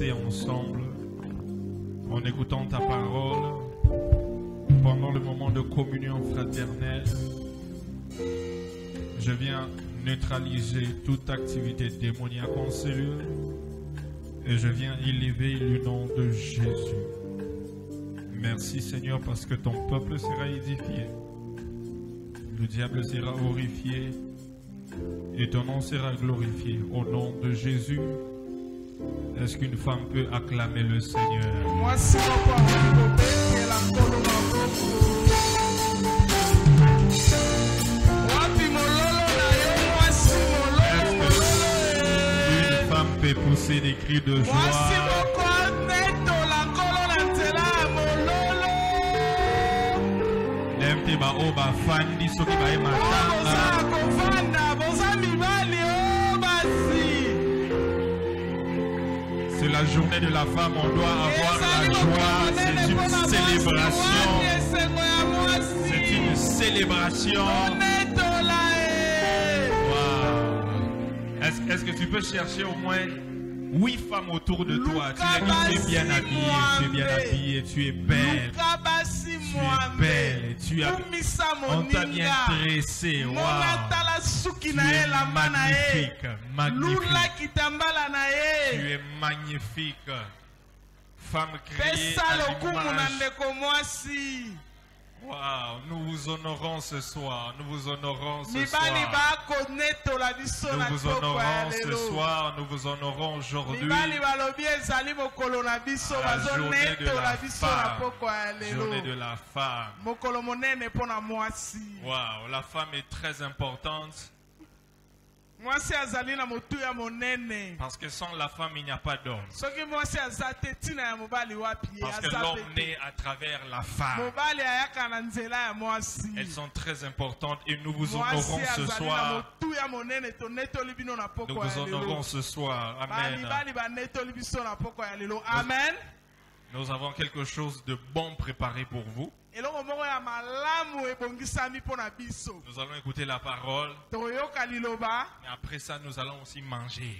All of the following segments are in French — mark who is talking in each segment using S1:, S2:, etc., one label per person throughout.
S1: avancer ensemble en écoutant ta parole pendant le moment de communion fraternelle. Je viens neutraliser toute activité démoniaque en cellule et je viens élever le nom de Jésus. Merci Seigneur parce que ton peuple sera édifié. Le diable sera horrifié et ton nom sera glorifié. Au nom de Jésus, est-ce qu'une femme peut acclamer le Seigneur? Une femme peut pousser des cris de joie? C'est la journée de la femme, on doit avoir la joie. C'est une célébration. C'est une célébration. Wow. Est-ce que tu peux chercher au moins 8 femmes autour de toi? Tu es bien habillée, tu es belle. Tu es belle et on t'a bien dressé. Wow. Tu es magnifique, magnifique. Tu es magnifique. Femme créée à l'image. Wow, nous vous honorons ce soir, nous vous honorons ce soir. Nous vous honorons ce soir, nous vous honorons aujourd'hui. La journée de la femme. Journée de la femme. Wow, la femme est très importante. Parce que sans la femme, il n'y a pas d'homme. Parce que l'homme naît à travers la femme. Elles sont très importantes et nous vous honorons ce soir. Nous vous honorons ce soir. Amen. Nous avons quelque chose de bon préparé pour vous. Nous allons écouter la parole. Et après ça, nous allons aussi manger.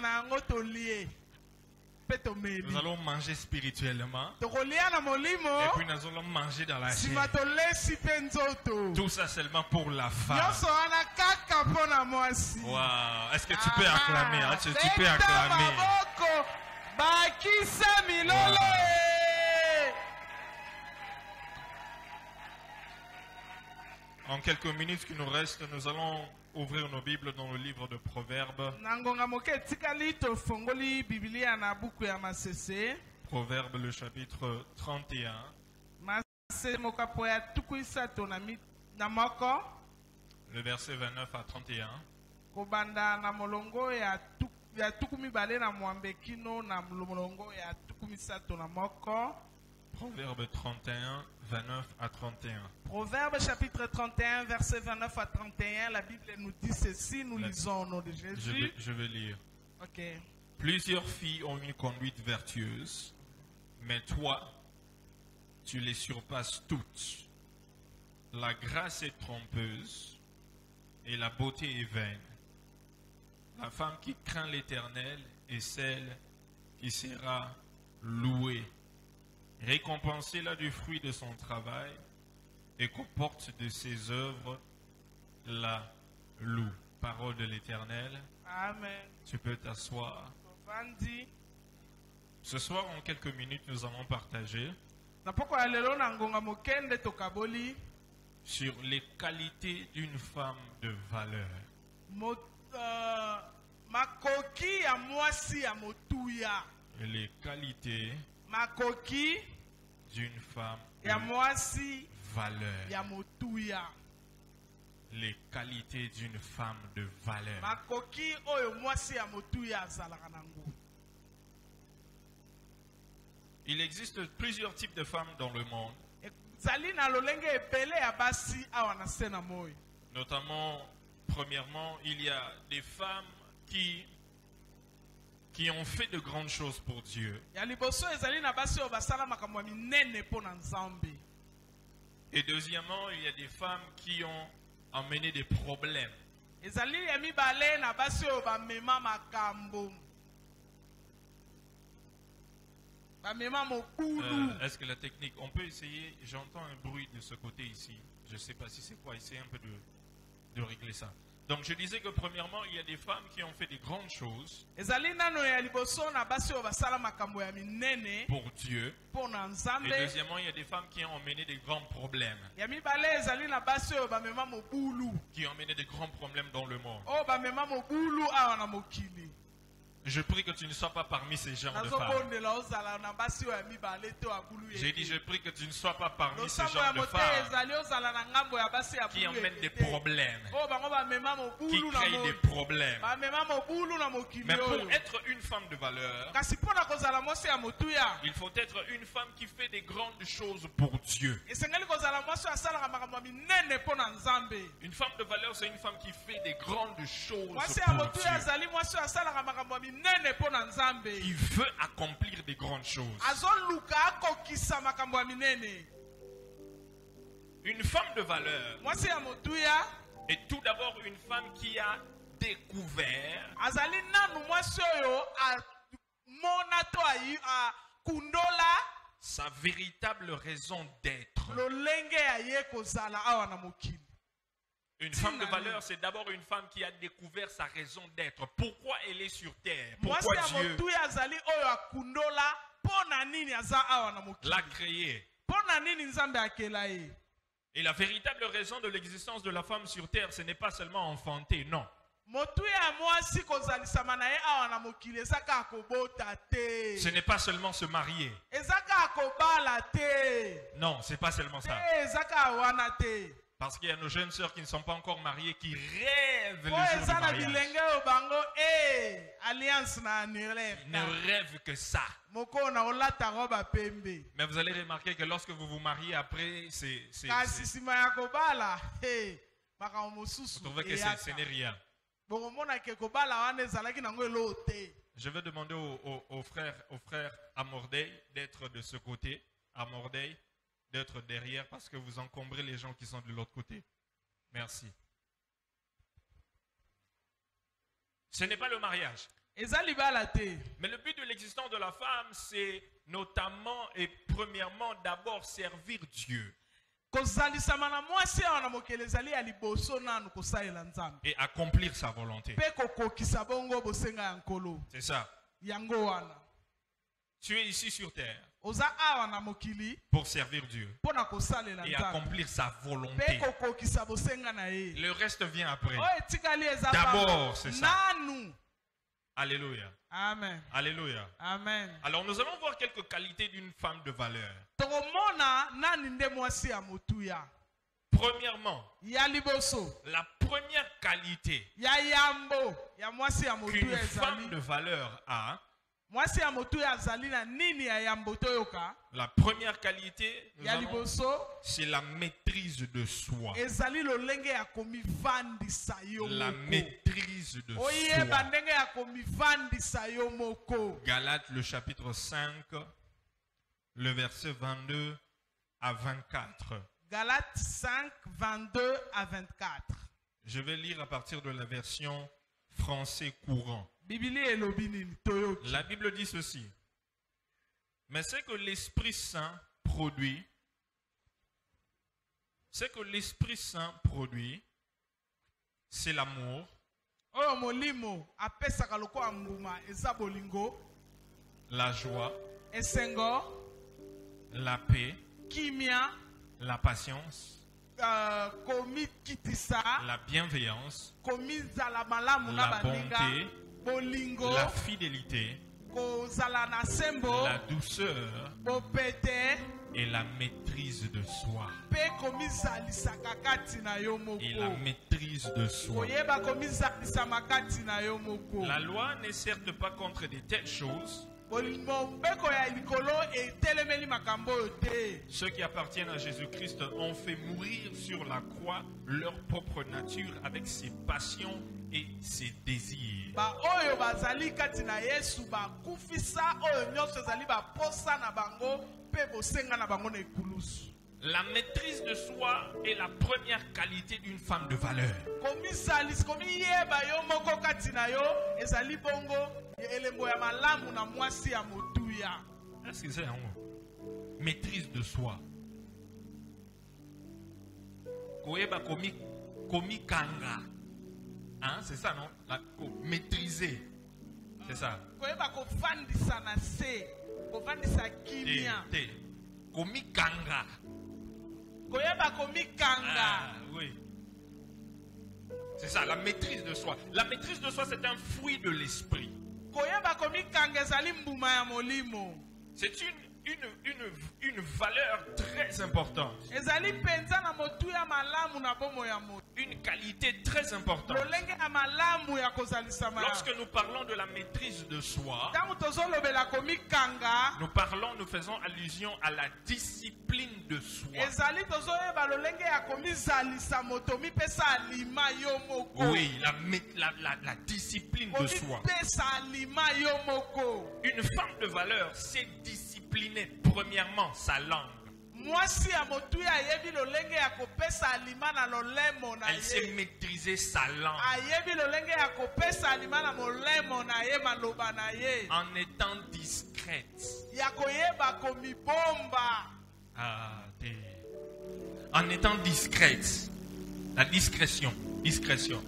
S1: Nous allons manger spirituellement. Et puis nous allons manger dans la chair. Tout ça seulement pour la femme. Wow. Est-ce que tu peux acclamer? Est-ce que tu peux acclamer? Wow. En quelques minutes qui nous restent, nous allons ouvrir nos Bibles dans le livre de Proverbes. Proverbes, le chapitre 31. Le verset 29 à 31. Proverbe 31, 29 à 31.
S2: Proverbe chapitre 31, verset 29 à 31. La Bible nous dit ceci, nous lisons au nom de Jésus.
S1: Je vais lire.
S2: Ok.
S1: Plusieurs filles ont une conduite vertueuse, mais toi, tu les surpasses toutes. La grâce est trompeuse et la beauté est vaine. La femme qui craint l'Éternel est celle qui sera louée. Récompensez-la du fruit de son travail et qu'aux portes de ses œuvres la loue. Parole de l'Éternel.
S2: Amen.
S1: Tu peux t'asseoir. Ce soir, en quelques minutes, nous allons partager sur les qualités d'une femme de valeur. Et les qualités d'une femme de valeur. Les qualités d'une femme de valeur. Il existe plusieurs types de femmes dans le monde. Notamment, premièrement, il y a des femmes qui ont fait de grandes choses pour Dieu. Et deuxièmement, il y a des femmes qui ont amené des problèmes. Est-ce que la technique, on peut essayer, j'entends un bruit de ce côté ici. Je ne sais pas si c'est quoi, essayez un peu de régler ça. Donc je disais que premièrement, il y a des femmes qui ont fait des grandes choses pour Dieu. Et deuxièmement, il y a des femmes qui ont mené des grands problèmes. Qui ont mené des grands problèmes dans le monde. Je prie que tu ne sois pas parmi ces genres de femmes. J'ai dit, je prie que tu ne sois pas parmi ces genres de femmes qui emmènent des problèmes, qui créent des problèmes. Mais pour être une femme de valeur, il faut être une femme qui fait des grandes choses pour Dieu. Une femme de valeur, c'est une femme qui fait des grandes choses pour Dieu. Il veut accomplir des grandes choses. Une femme de valeur est tout d'abord une femme qui a découvert sa véritable raison d'être. Une femme de valeur, c'est d'abord une femme qui a découvert sa raison d'être. Pourquoi elle est sur terre? Pourquoi Dieu l'a créée? Et la véritable raison de l'existence de la femme sur terre, ce n'est pas seulement enfanter, non. Ce n'est pas seulement se marier. Non, c'est pas seulement ça. Parce qu'il y a nos jeunes sœurs qui ne sont pas encore mariées, qui rêvent le jour du mariage. Ils ne rêvent que ça. Mais vous allez remarquer que lorsque vous vous mariez après, vous trouvez que ce n'est rien. Je vais demander aux frères à Mordeil d'être de ce côté, à Mordeil, d'être derrière parce que vous encombrez les gens qui sont de l'autre côté. Merci. Ce n'est pas le mariage. Mais le but de l'existence de la femme, c'est notamment et premièrement d'abord servir Dieu. Et accomplir sa volonté. C'est ça. Tu es ici sur terre pour servir Dieu et accomplir sa volonté. Le reste vient après. D'abord, c'est ça. Alléluia.
S2: Amen.
S1: Alléluia.
S2: Amen.
S1: Alors nous allons voir quelques qualités d'une femme de valeur. Premièrement, la première qualité qu'une femme de valeur a, la première qualité, c'est la maîtrise de soi. La maîtrise de soi. Galates, le chapitre 5, le verset 22 à 24.
S2: Galates 5, 22 à 24.
S1: Je vais lire à partir de la version français courant. La Bible dit ceci. Mais ce que l'Esprit Saint produit, c'est l'amour, la joie, la paix, la patience, la bienveillance, la bonté, la fidélité, la douceur et la maîtrise de soi. Et la maîtrise de soi. La loi n'est certes pas contre de telles choses. Ceux qui appartiennent à Jésus-Christ ont fait mourir sur la croix leur propre nature avec ses passions et ses désirs. La maîtrise de soi est la première qualité d'une femme de valeur. Est-ce que c'est un mot? Maîtrise de soi. Koyeba komi kanga. Hein, c'est ça, non? Maîtriser. C'est ça.
S2: Koyeba kofandisa na se. Kofandisa kimia.
S1: Komi kanga.
S2: Koyeba komi kanga.
S1: Oui. C'est ça, la maîtrise de soi. La maîtrise de soi, c'est un fruit de l'esprit.
S2: Koyeba komi kanga ezali mbuma ya molimo.
S1: C'est une valeur très importante. Une qualité très importante. Lorsque nous parlons de la maîtrise de soi, nous faisons allusion à la discipline de soi. Oui, la discipline de soi. Une femme de valeur, c'est discipliner premièrement sa langue. Elle sait maîtriser sa langue. En étant discrète. En étant discrète. La discrétion. Discrétion.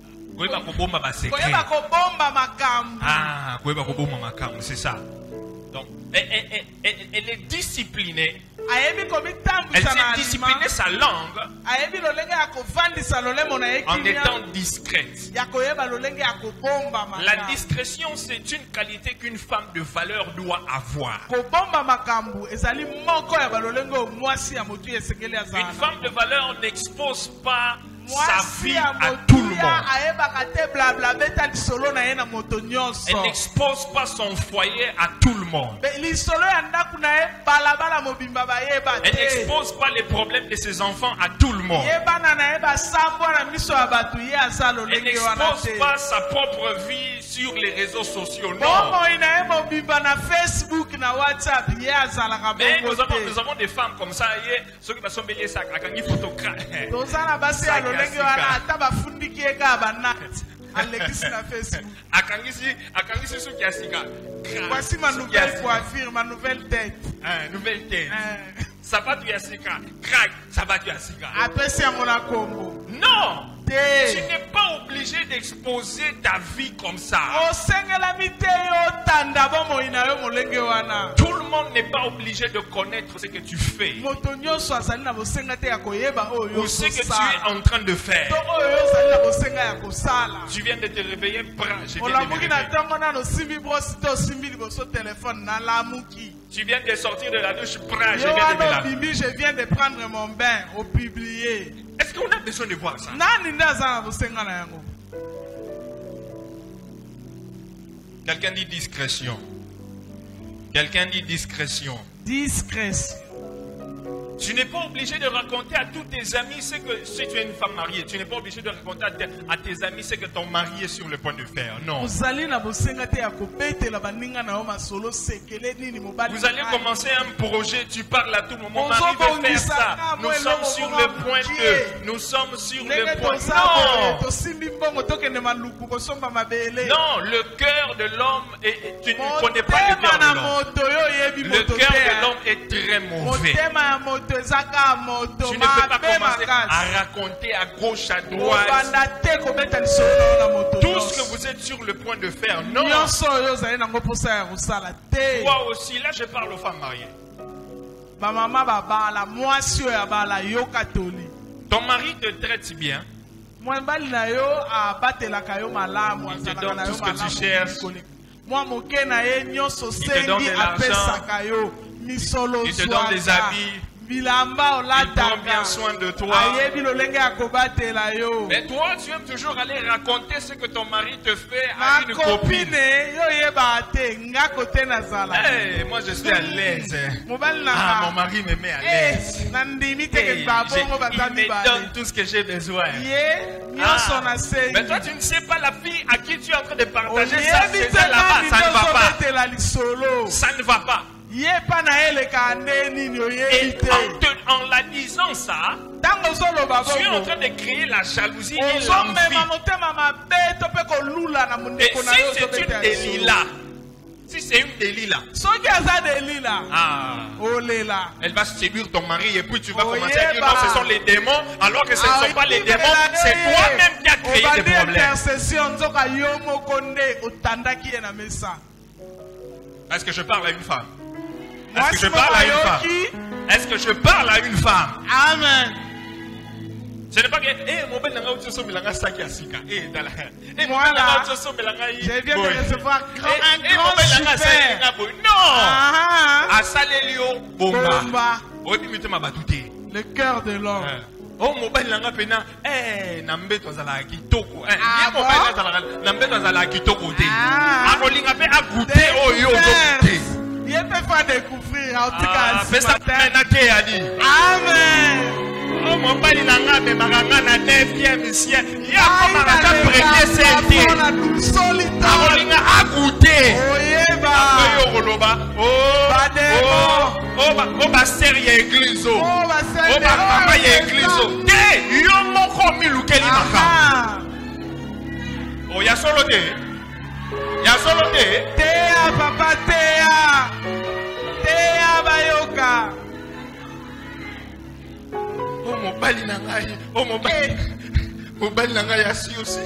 S1: C'est ça. Donc, elle est disciplinée. Elle sait discipliner sa langue en étant discrète. La discrétion, c'est une qualité qu'une femme de valeur doit avoir. Une femme de valeur n'expose pas sa vie à tout le monde. Elle n'expose pas son foyer à tout le monde. Elle n'expose pas les problèmes de ses enfants à tout le monde. Elle n'expose pas sa propre vie sur les réseaux sociaux. Non. Mais nous avons des femmes comme ça. Ceux qui sont béliers, ça a gagné photographe.
S2: Voici ma nouvelle coiffure, ma nouvelle tête.
S1: Nouvelle tête. Ça va tu asika. Crac, ça va tu asika. Non. Tu n'es pas obligé d'exposer ta vie comme ça. Tout le monde n'est pas obligé de connaître ce que tu fais ou ce que tu es en train de faire. Tu viens de te réveiller, je viens de me réveiller. Tu viens de sortir de la douche, je
S2: viens de prendre mon bain au publié.
S1: Est-ce qu'on a besoin de voir ça? Quelqu'un dit discrétion. Quelqu'un dit discrétion.
S2: Discrétion.
S1: Tu n'es pas obligé de raconter à tous tes amis ce que, si tu es une femme mariée, tu n'es pas obligé de raconter à tes amis ce que ton mari est sur le point de faire. Non. Vous allez commencer un projet, tu parles à tout le monde. Mon mari veut faire ça. Nous sommes sur le point de. Nous sommes sur le point. Non, le cœur de l'homme, tu ne connais pas le cœur de l'homme. Le cœur de l'homme est très mauvais. Tu ne peux pas commencer à raconter à gauche, à droite tout ce que vous êtes sur le point de faire. Non. Toi aussi, là je parle aux femmes mariées. Ton mari te traite bien. Il te donne tout ce que tu cherches. Il te donne de l'argent. Il te donne des habits. Il prend bien soin de toi. Mais toi, tu aimes toujours aller raconter ce que ton mari te fait à une copine. Hey, moi, je suis à l'aise. Ah, mon mari me met à l'aise. Il me donne tout ce que j'ai besoin. Mais toi, tu ne sais pas la fille à qui tu es en train de partager ça. C'est là-bas, ça ne va pas. Ça ne va pas. Et en la disant ça, tu es en train de créer la jalousie et l'envie. Et si c'est une Delilah, si c'est une Delilah,
S3: Elle va séduire ton mari et puis tu vas commencer à dire non, ce sont les démons, alors que ce ne sont pas les démons, c'est toi-même qui as créé des problèmes. Est-ce que je parle à une femme? Est-ce que je parle à une femme? Est-ce que je parle à une femme?
S2: Amen.
S3: Ce n'est pas que, mon bel nanga utso milanga saki asika.
S2: Voilà. Je viens de recevoir un grand super.
S3: Non. Asalelio bomba.
S2: Le cœur de l'homme.
S3: Oh, mon bel nanga pena, nambe tozala kitoko. Mon bel nambe tozala kitoko te. Akolinga pe agouté oyo goûté.
S2: Il peut pas découvrir en tout cas ce matin.
S3: Amen. Oh, mon bali nanga me maganga na 9e ciel. Ya koma ka premier senti. Akolinga agouté.
S2: Oyeba.
S3: Akoyo koloba. Oh, ba seri église. Oh, ba mama ya église. Te yo moko milukeli maka. Oh, ya solo te. Ya solo te.
S2: Tea papa tea. Tea bayoka.
S3: Oh, mobali na ngai. Oh, mobali na ngai asi aussi.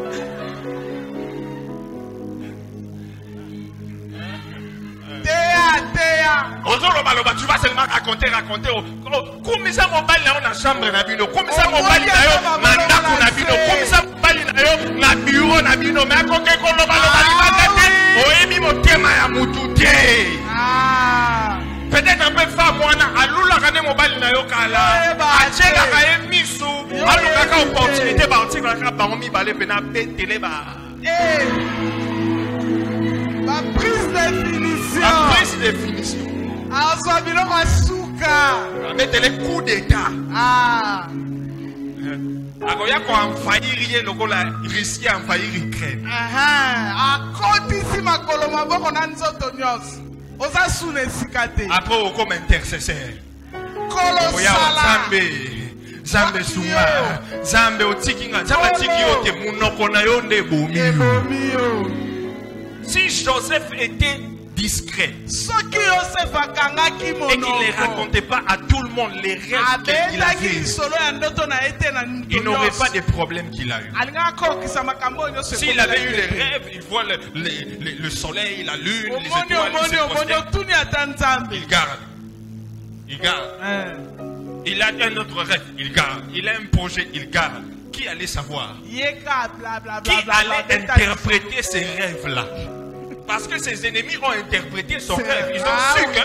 S2: Tea.
S3: Tu vas seulement raconter. Comment ça mobali na yo na chambre na bino? Comment ça mobali na yo na ndako na bino? Comment ça mobali na yo na bureau na bino? Mais akoke koloba libanda te. Oyebi motema ya mutu te. Peut-être un peu femme wana alula kane mobali na yo kala. Achela ka emisu. Aluka ka opportunité ba antika ka ba mi balé pena betele ba.
S2: La prise de finition. Azabilo asuka.
S3: Mettez les coups d'état. Akoya ko envahir lokola Russie envahir Ukraine.
S2: Akotisi makolo maboko na nzoto nyos. Oza sune sikate.
S3: Après au comme intercesseur.
S2: Kolosala.
S3: Zambe sunga. Zambe otikinga. Zambe tikio te munoko na yo nde bomi. Si Joseph était discret et qu'il ne racontait pas à tout le monde les rêves qu'il avait, il n'aurait pas de problème qu'il a eu. S'il avait eu les rêves, il voit le soleil, la lune, les étoiles, il garde. Il a un autre rêve, il garde. Il a un projet, il garde. Qui allait savoir? Qui allait interpréter ces rêves-là? Parce que ses ennemis ont interprété son rêve. Ils ont su que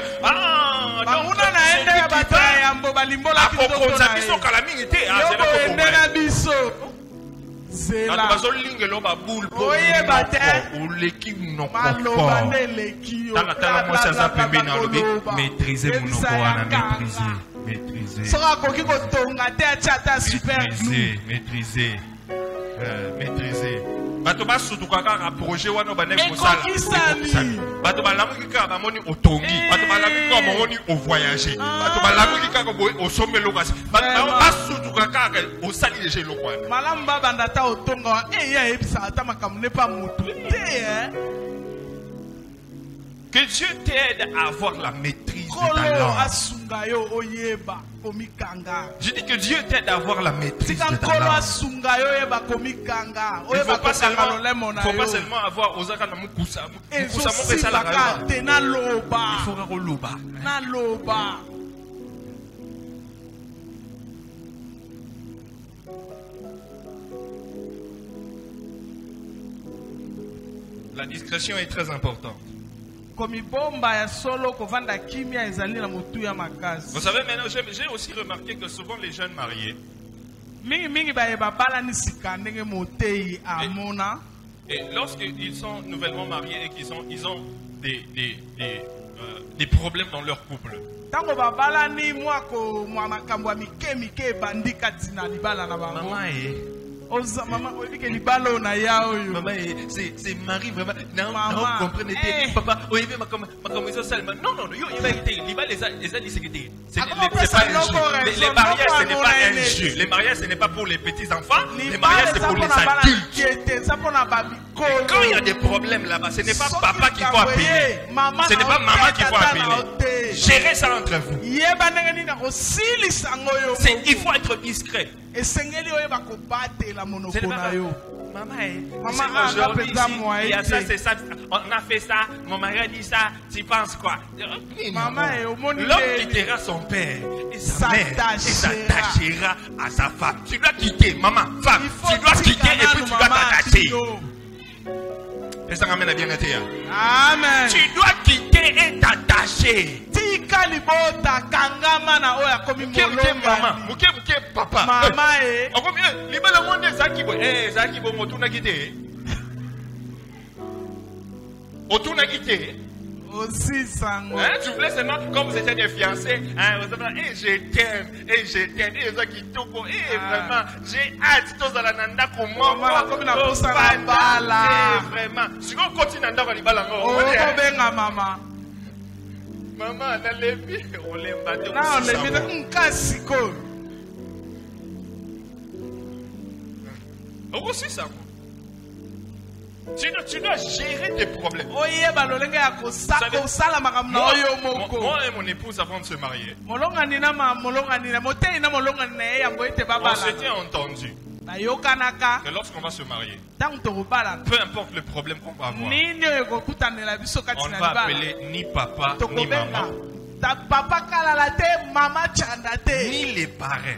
S3: maîtriser. Bato ba sutuka ka projet wana ba nek mosala. Bato ba lamuki ka ba moni otongi. Bato ba lamuki ka moni o voyager. Bato ba lamuki ka boy o sommelo kasi. Bato ba sutuka ka o sali de chez lokwana.
S2: Malamba bandata otonga ya ebisa ata makamune pa mutu.
S3: Que Dieu t'aide à avoir la maîtrise de ta langue. Je dis que Dieu t'aide à avoir la maîtrise de ta langue. Il ne faut pas seulement avoir Osaka na mukusa. Mukusa mo pesa la kalba. Il faut roloba. La discrétion est très importante. Vous savez, maintenant, j'ai aussi remarqué que souvent les jeunes mariés, et lorsqu'ils sont nouvellement mariés et qu'ils ont des problèmes dans leur couple, maman, c'est Marie vraiment. Non, comprenez. Papa, oui, mais non, les mariages, ce n'est pas un jeu. Les mariages, ce n'est pas pour les petits enfants. Les mariages, c'est pour les adultes. Et quand il y a des problèmes là-bas, ce n'est pas papa qu'il faut appeler. Ce n'est pas maman qu'il faut appeler. gérez ça entre vous. Il faut être discret. Maman, aujourd'hui, il y a ça, c'est ça, on a fait ça, mon mari a dit ça, tu penses quoi? L'homme quittera son père et sa mère et s'attachera à sa femme. Tu dois quitter, maman, femme, tu dois quitter et puis tu dois t'attacher. Et ça ramène à bien été.
S2: Amen.
S3: Tu dois quitter et t'attacher. Papa.
S2: Maman aussi ça.
S3: Tu voulais seulement, comme vous étiez des fiancés, et je t'aime, et je t'aime, et vraiment, j'ai hâte, tous dans la nanda comme moi, vraiment. Si on continue à faire les balles,
S2: maman.
S3: Maman, on l'aime pas.
S2: Non, on
S3: aussi ça. Tu dois gérer tes problèmes.
S2: Moi
S3: et mon épouse avant de se marier, on s'était entendu que lorsqu'on va se marier, peu importe le problème qu'on va avoir, on ne va appeler ni papa ni maman, ni les parrains.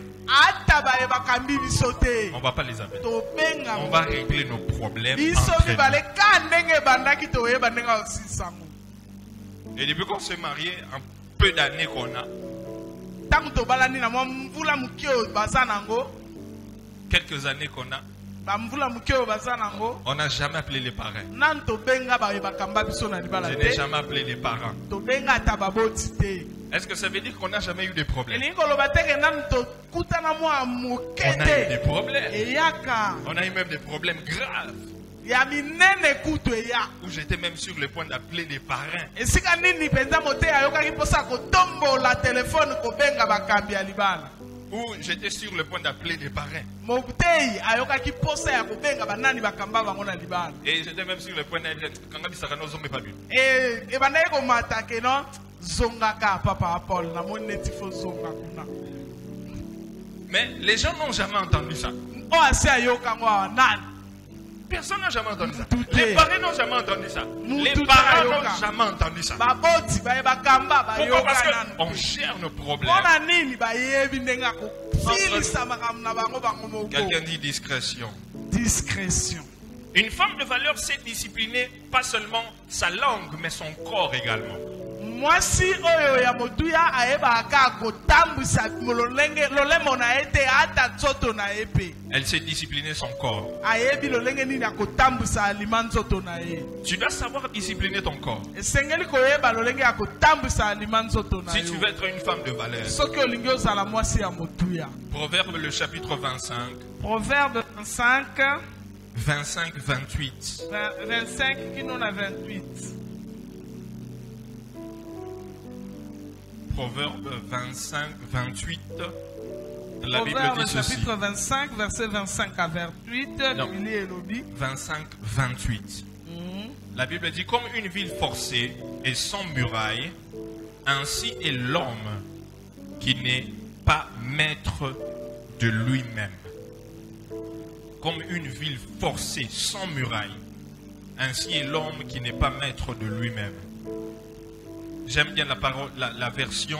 S3: On ne va pas les appeler. On va régler nos problèmes entre nous. Et depuis qu'on s'est marié, un peu d'années qu'on a, quelques années qu'on a, on n'a jamais appelé les parrains. Je n'ai jamais appelé les parents. Est-ce que ça veut dire qu'on n'a jamais eu de problèmes? On a eu des problèmes. On a eu même des problèmes graves. Où j'étais même sur le point d'appeler les parrains. Où j'étais sur le point d'appeler les parrains. Et j'étais même sur le point d'appeler les parrains. Mais les gens n'ont jamais entendu ça. Personne n'a jamais entendu ça. Les parents n'ont jamais entendu ça. Les parents n'ont jamais entendu ça. Pourquoi? Parce qu'on gère nos problèmes. Quelqu'un dit discrétion.
S2: Discrétion.
S3: Une femme de valeur sait discipliner pas seulement sa langue, mais son corps également. Elle sait discipliner son corps. Tu dois savoir discipliner ton corps. Si tu veux être une femme de valeur. Proverbe le chapitre 25.
S2: Proverbe 25.
S3: 25, 28.
S2: 25 qui nous a 28.
S3: Proverbe 25, 28. La Bible
S2: Proverbe
S3: dit ceci.
S2: chapitre 25, verset 25 à 28.
S3: 25, 28. La Bible dit, comme une ville forcée et sans muraille, ainsi est l'homme qui n'est pas maître de lui-même. Comme une ville forcée sans muraille, ainsi est l'homme qui n'est pas maître de lui-même. J'aime bien la parole, la version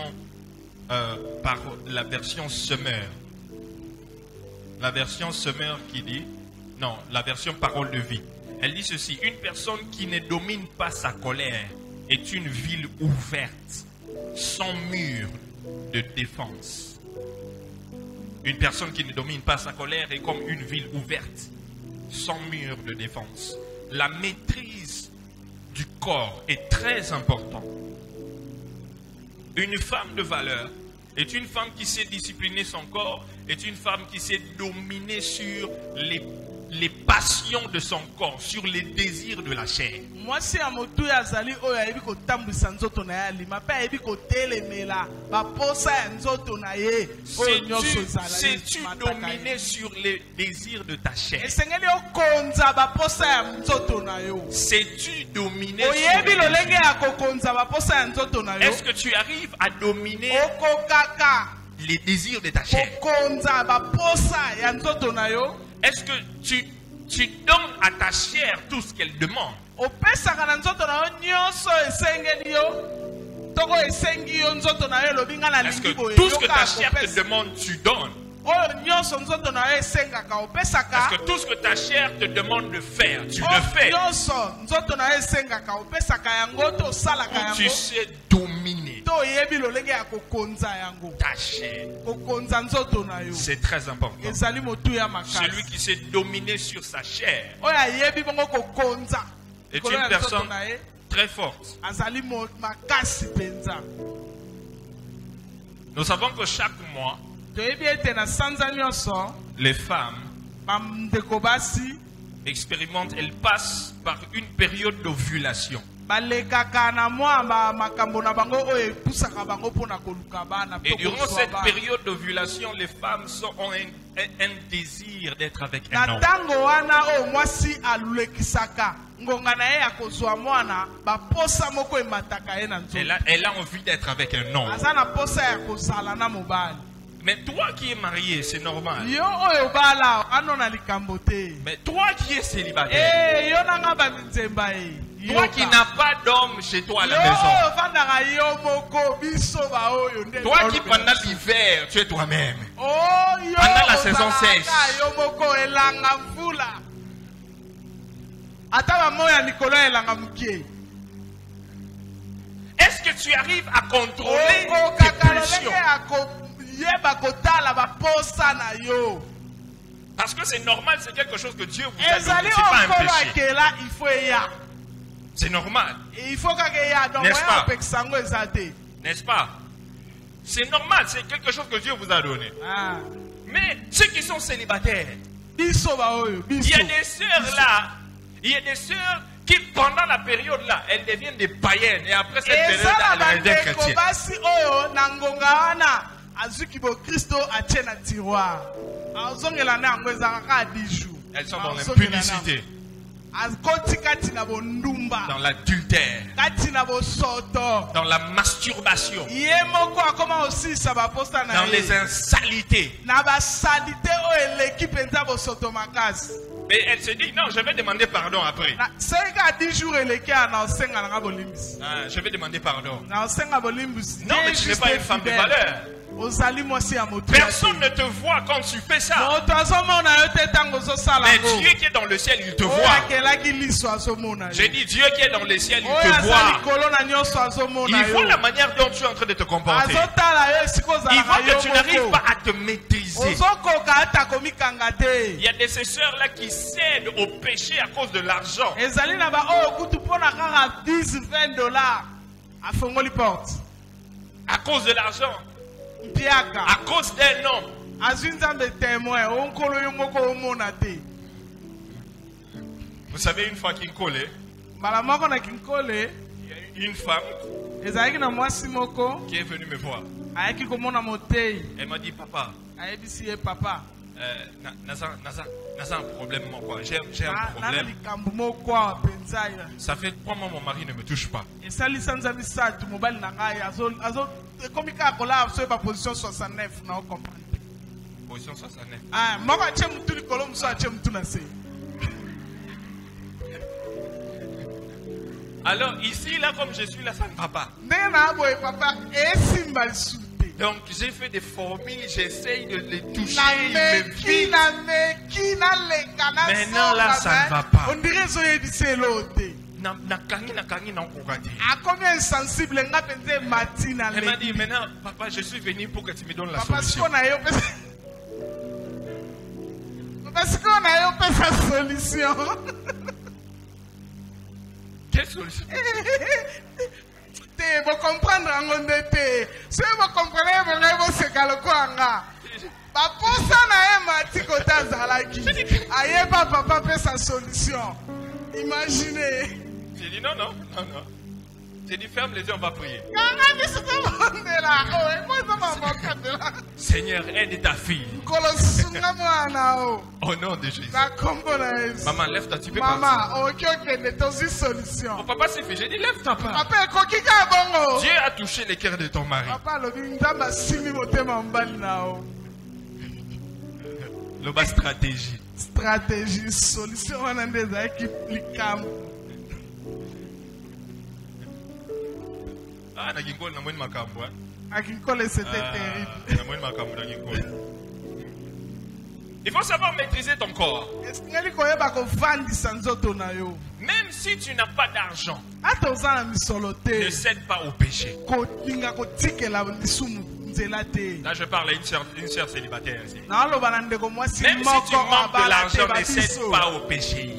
S3: Semeur. La version Semeur qui dit, non, la version parole de vie. Elle dit ceci: une personne qui ne domine pas sa colère est une ville ouverte, sans mur de défense. Une personne qui ne domine pas sa colère est comme une ville ouverte, sans mur de défense. La maîtrise du corps est très importante. Une femme de valeur est une femme qui sait discipliner son corps, est une femme qui sait dominer sur les les passions de son corps, sur les désirs de la chair. Sais-tu dominer sur les désirs de ta chair? Sais-tu dominer sur Est-ce que tu arrives à dominer les désirs de ta chair? Est-ce que tu donnes à ta chair tout ce qu'elle demande? Est-ce que tout ce que ta chair te demande, tu donnes? Est-ce que tout ce que ta chair te demande de faire, tu le fais? Ou tu sais dominer ta chair? C'est très important. Celui qui sait dominer sur sa chair est une personne très forte. Nous savons que chaque mois, les femmes expérimentent, elles passent par une période d'ovulation. Et durant cette période d'ovulation, les femmes ont un désir d'être avec un homme. Elle a envie d'être avec un homme. Mais toi qui es marié, c'est normal. Mais toi qui es célibataire, toi qui n'as pas d'homme chez toi à la maison, toi qui pendant l'hiver, tu es toi-même, pendant la saison sèche, est-ce que tu arrives à contrôler tes pulsions? Parce que c'est normal, c'est quelque chose que Dieu vous a donné, c'est pas un péché. C'est normal. N'est-ce pas? N'est-ce pas? C'est normal, c'est quelque chose que Dieu vous a donné. Mais ceux qui sont célibataires, il y a des sœurs là, il y a des sœurs qui pendant la période là, elles deviennent des païennes et après cette période là, elles deviennent chrétiennes. Elles sont dans l'impudicité, dans l'adultère, dans la masturbation, dans les insanités. Mais elle se dit, non, je vais demander pardon après. Je vais demander pardon. Non, mais tu n'es pas une femme de valeur. Personne ne te voit quand tu fais ça. Mais Dieu qui est dans le ciel, il te voit. J'ai dit Dieu qui est dans le ciel, il te voit. Il voit la manière dont tu es en train de te comporter. Il voit que tu n'arrives pas à te maîtriser. Il y a des sœurs là qui cèdent au péché à cause de l'argent. À cause de l'argent. À cause d'un homme. Vous savez, une fois qu'il collait, il y a une femme qui est venue me voir. Elle m'a dit, papa, n'a un problème, j'ai un problème. Ça fait 3 mois mon mari ne me touche pas.
S2: Position 69, non comprendre.
S3: Position 69. Alors ici, là, comme je suis là, ça ne va pas. Donc j'ai fait des formules, j'essaye de les toucher, ils me vident. Maintenant là, ça ne va pas.
S2: On dirait que c'est l'autre.
S3: À
S2: combien sensible elle
S3: m'a dit, maintenant, papa, je suis venu pour que tu me donnes la solution.
S2: Parce qu'on a eu sa solution.
S3: Quelle solution?
S2: Vous comprenez, si vous comprenez, vous allez vous sécaler quoi? Papa, ça n'a pas dit que tu as Aïe, papa fait sa solution. Imaginez.
S3: J'ai dit non. J'ai dit ferme les yeux, on va prier. Seigneur, aide ta fille. Au nom de Jésus. Maman, lève-toi, tu peux partir. Mon papa s'est fait, j'ai dit lève-toi pas. Dieu a touché les cœurs de ton mari. Le bas stratégie.
S2: Stratégie, solution, on a des équipes.
S3: Ah, Nagingol, n'a moins de macambo.
S2: Agricola, c'était terrible.
S3: Il faut savoir maîtriser ton corps. Même si tu n'as pas d'argent, ne cède pas au péché. Là, je parle à une sœur célibataire ici. Même si tu manques de l'argent, ne cède pas au péché.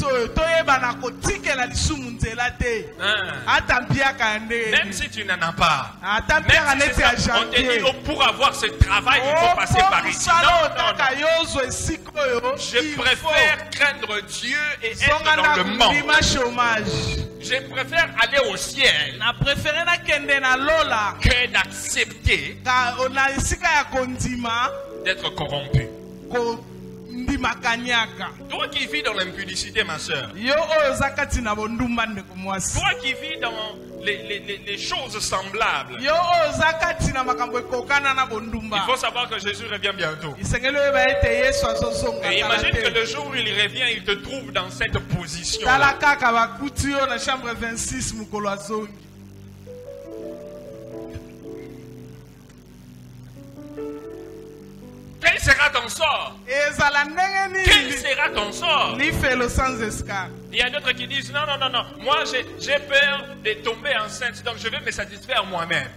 S3: Même si tu n'en as pas, même si on te dit oh, pour avoir ce travail, il faut passer par ici. Non. Je préfère craindre Dieu et être dans le monde. Je préfère aller au ciel que d'accepter d'être corrompu. Toi qui vis dans l'impudicité, ma soeur. Toi qui vis dans les choses semblables. Il faut savoir que Jésus revient bientôt. Et imagine que le jour où il revient, il te trouve dans cette position. Quel sera ton sort? Quel sera ton sort? Il y a d'autres qui disent non, moi j'ai peur de tomber enceinte, donc je vais me satisfaire moi-même.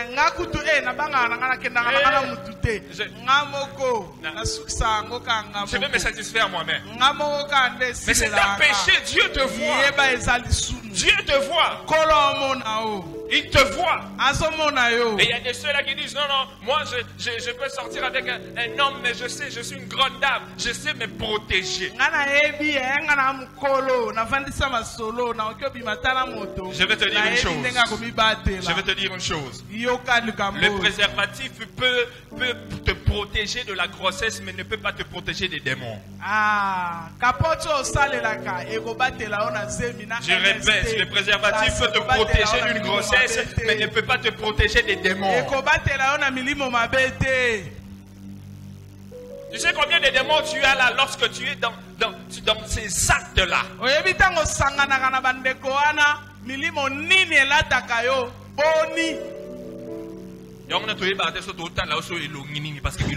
S3: Je vais me satisfaire moi-même. Mais c'est un péché, Dieu te voit. Dieu te voit. Il te voit. Et il y a des ceux-là qui disent non, moi je peux sortir avec un homme, mais je sais, je suis une grande dame, je sais me protéger. Je vais te dire une chose. Le préservatif peut te protéger de la grossesse, mais ne peut pas te protéger des démons. Je répète, le préservatif peut te protéger d'une grossesse, mais ne peut pas te protéger des démons. Tu sais combien de démons tu as là lorsque tu es dans ces actes-là? Parce que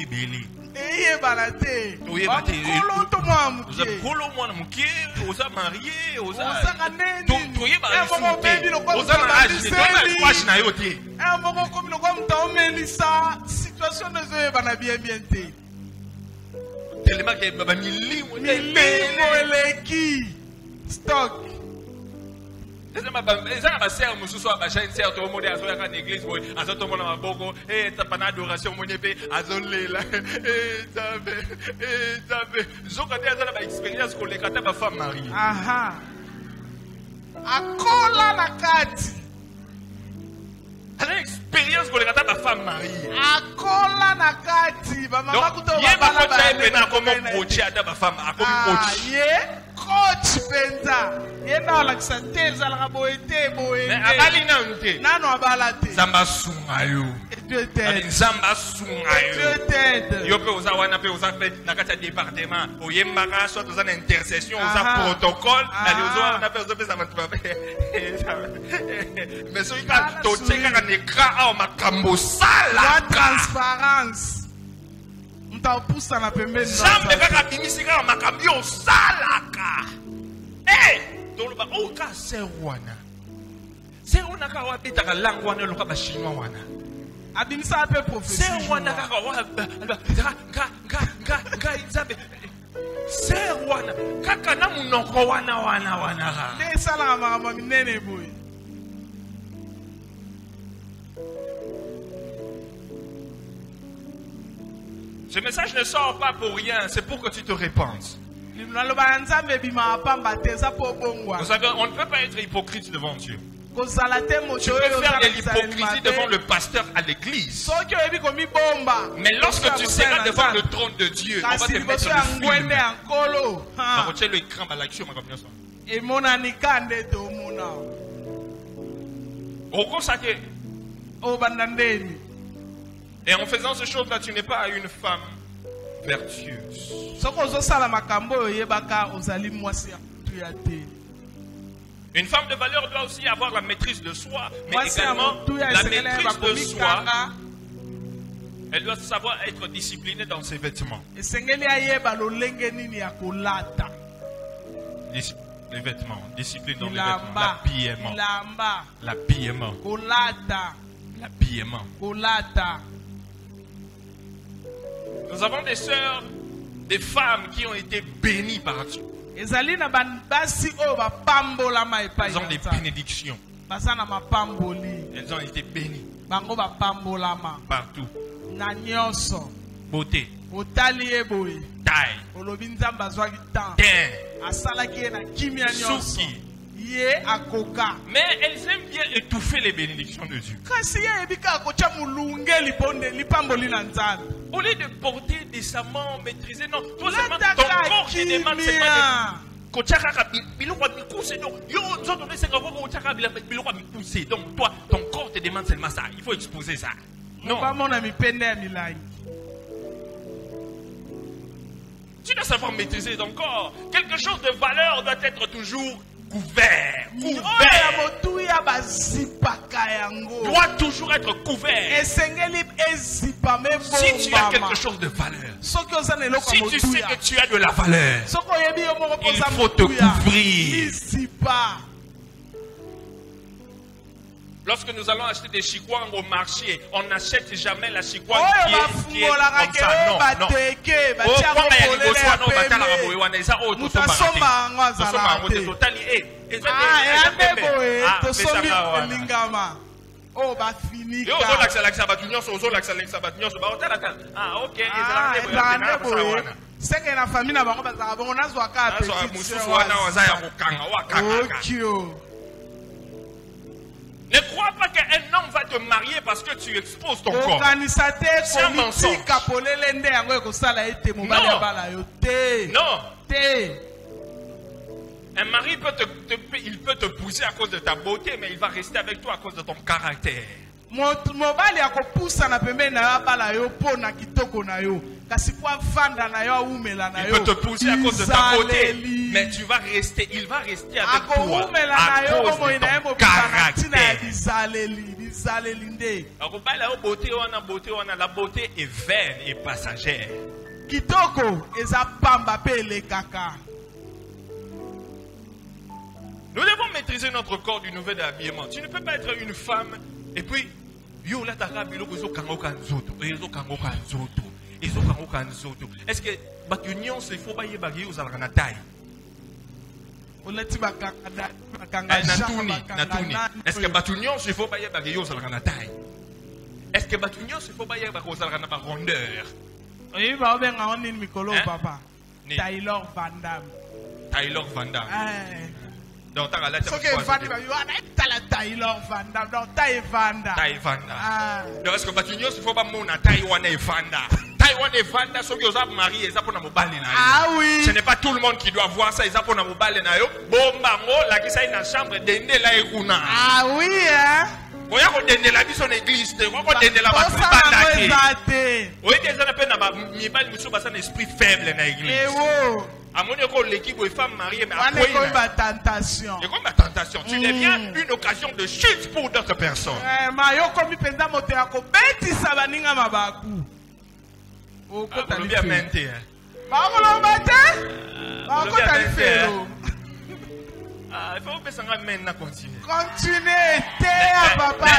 S3: stock. Les gens ma sœur me souvent ma chaîne sœur tout le monde azo ya l'église boy azo tout le monde maboko ta pana adoration mon épée azo lela tabe zokate azo na ba expérience ko lekata ba femme mariée aha akola na kati expérience ko lekata ba femme mariée akola na kati ba mama kuto ba bala ba pena comme coach ada ba femme akomi coach coach penza yena la ksateza la boete boete abali nante nano abala te zamba sungayo zamba sungayo yo pe oza wana pe oza pe na kati ya département oyembaka soit oza na intercession oza protocole ali oza wana pe oza pe za matu pe mais so ika to cheka na écran au makambo sala la transparence mtaupusa na pembeni zambe kaka bimisika na makambo salaka toloba oka serwana serwana ka wapita ka langwana loka ba chinois wana abimisa pe prophétie serwana ka wa ka izabe serwana kaka na munoko wana ne sala mama minene boy. Ce message ne sort pas pour rien, c'est pour que tu te répandes. Vous savez, on ne peut pas être hypocrite devant Dieu. Tu peux faire de l'hypocrisie devant le pasteur à l'église. Mais lorsque tu seras devant le trône de Dieu, on va te mettre le film. Et en faisant ces choses-là, tu n'es pas une femme vertueuse. Une femme de valeur doit aussi avoir la maîtrise de soi, mais également la maîtrise de soi. Elle doit savoir être disciplinée dans ses vêtements. Les vêtements, discipline dans les vêtements, l'habillement. L'habillement. L'habillement. Nous avons des sœurs, des femmes qui ont été bénies par Dieu. Elles ont des bénédictions. Elles ont été bénies partout. Beauté, taille, souki. Mais elles aiment bien étouffer les bénédictions de Dieu. Au lieu de porter décemment, maîtriser, non, ton corps te demande donc toi, ton corps te demande seulement ça. Il faut exposer ça. Non. Tu dois savoir maîtriser ton corps. Quelque chose de valeur doit être toujours couvert. Doit toujours être couvert. Si tu as quelque chose de valeur, si tu sais que tu as de la valeur, il faut te couvrir. Lorsque nous allons acheter des chikwang au marché, on n'achète jamais la chikwang qui est comme ça. Non, non. Ne crois pas qu'un homme va te marier parce que tu exposes ton corps. C'est un mensonge. Non. Un mari peut te pousser à cause de ta beauté, mais il va rester avec toi à cause de ton caractère. Il peut te pousser à cause de ta beauté, mais il va rester avec toi à cause de ton caractère. La beauté est vaine et passagère. Nous devons maîtriser notre corps du nouvel habillement. Tu ne peux pas être une femme et puis est-ce que il faut pas y bagay aux taille? Est-ce que batunion il faut pas y bagay aux taille? Est-ce que batunion il faut pas y bagay aux rondeur? Taylor Van Damme. Donc, tu as la Taylor Van Damme. Donc, Taille Vanda. Donc, est-ce que Batunios, il faut pas mon Taïwan et Vanda? Taïwan et Vanda, ceux qui ont marié, ils ont pour nous baler. Ah oui. Ce n'est pas tout le monde qui doit voir ça, ils ont pour nous baler. Bon, bango, la qui s'est dans la chambre, dende la égouna. Ah oui, hein? Oui, on dende la vie son église, on dende la base. Oui, des gens appellent un esprit faible dans l'église. À mon école, l'équipe de femmes mariées, mais après, il y a tentation. Tu deviens une occasion de chute pour d'autres personnes. Il faut que ça maintenant continue.
S2: Continuez, papa.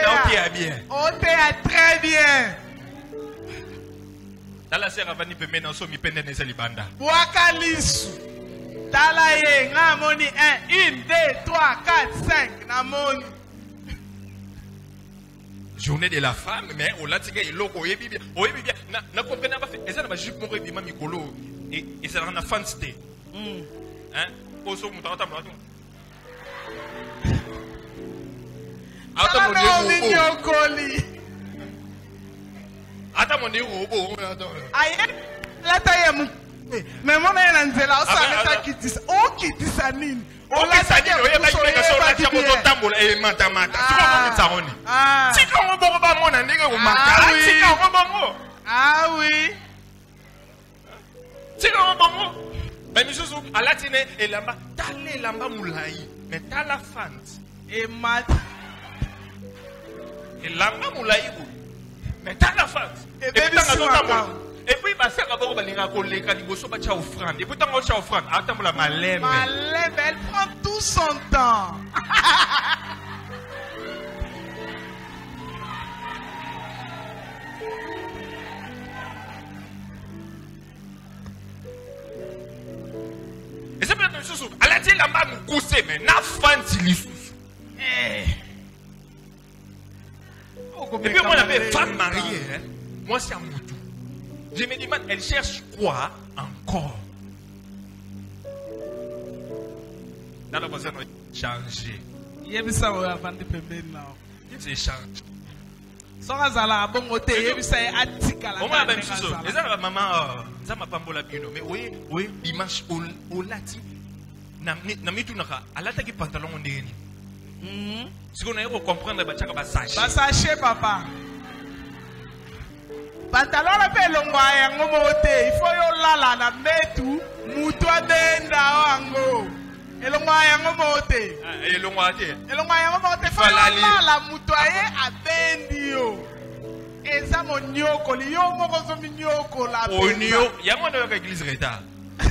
S2: Très bien.
S3: Dans la serre avani pemé dans somi pende ne salibanda.
S2: Wakalisu. Talaye ngamoni 1 2 3 4 5 namoni.
S3: journée de la femme, mais on l'a dit qu'il loco, il bien, n'a compris pas fait. Et ça n'a pas juste pour aider mamie colo et ça n'a pas fait. Hein? Au son mon temps, attends mon Dieu,
S2: aïe, la taille mais mon nzela osaleta kitisa o kitisa nini
S3: olata nini oyeba kika so la tiamo to tambola e mata mata siko mo tsaroni siko mo bongo ba mona ndenge o mata siko mo bongo
S2: oui
S3: siko mo bongo ba misusu alatine elamba tale elamba mulai mais tala fant
S2: e mata
S3: elamba mulai mais tala fant e bebisa to tambola. Et puis, bah, ça va pas balinga collé quand il bosse pas tcha offrande. Et puis, tant qu'on tcha offrande, attends la malème.
S2: Malème, elle prend tout son temps.
S3: Et c'est pas une chose. Elle a dit la main nous coucher, mais n'a fan si les sous. Et puis, moi, on avait femme mariée. Hein. Moi, c'est un mouton. Je me demande, elle cherche quoi encore? Dans la personne, changer. C'est changer.
S2: Sorazala, bon côté, yebisa atika la.
S3: On m'a même chose. Les gens, maman, ça m'a pas mbola bino. Mais oui, dimanche au lati. Na mitu naka, alata ki pantalon ndeni. Si on a eu comprendre, bah chaka ba sachet.
S2: Ba sachet, papa. Pantalon la pe longwa yango mote il faut yo lala na metu mutu abenda wango elongwa yango mote
S3: elongwa
S2: yango mote faut lala mutu aye abendi yo eza monyoko li yo moko zo minyoko la
S3: onyo ya mwana yo ka église retard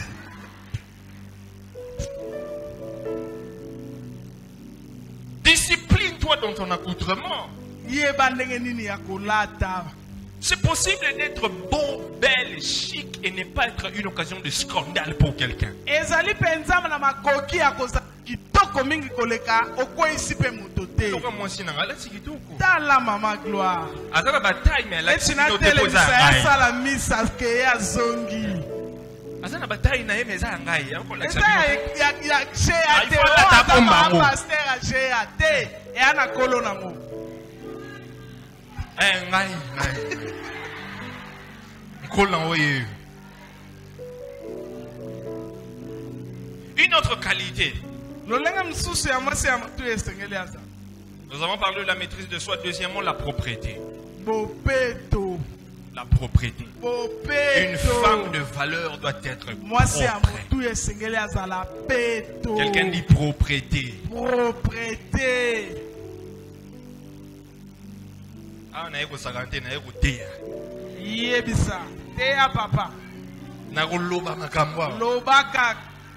S3: discipline-toi dans ton accoutrement.
S2: Yeba ndenge nini ya kolata.
S3: C'est possible d'être beau, belle, chic et ne pas être une occasion de scandale pour quelqu'un.
S2: Ezali penza na makoki ya koza kitoko mingi koleka okoisi pe mutote.
S3: Toka mwasi na ngala sikitoko.
S2: Tala mama gloire.
S3: Azala bataille mais la
S2: sikino te poza. Esa sala misa ke ya zongi.
S3: Azala bataille na yeme za ngai yango la
S2: sabino. Ya chéate. Ata pasteur a chéate e ana kolo na mo.
S3: Ngai. Une autre qualité. Nous avons parlé de la maîtrise de soi. Deuxièmement, la propriété. La propriété. Une femme de valeur doit être propre. Quelqu'un dit propriété. Ah, na eko sagante na eko tea.
S2: Yebisa, tea papa.
S3: Na ko loba makambo.
S2: Lobaka.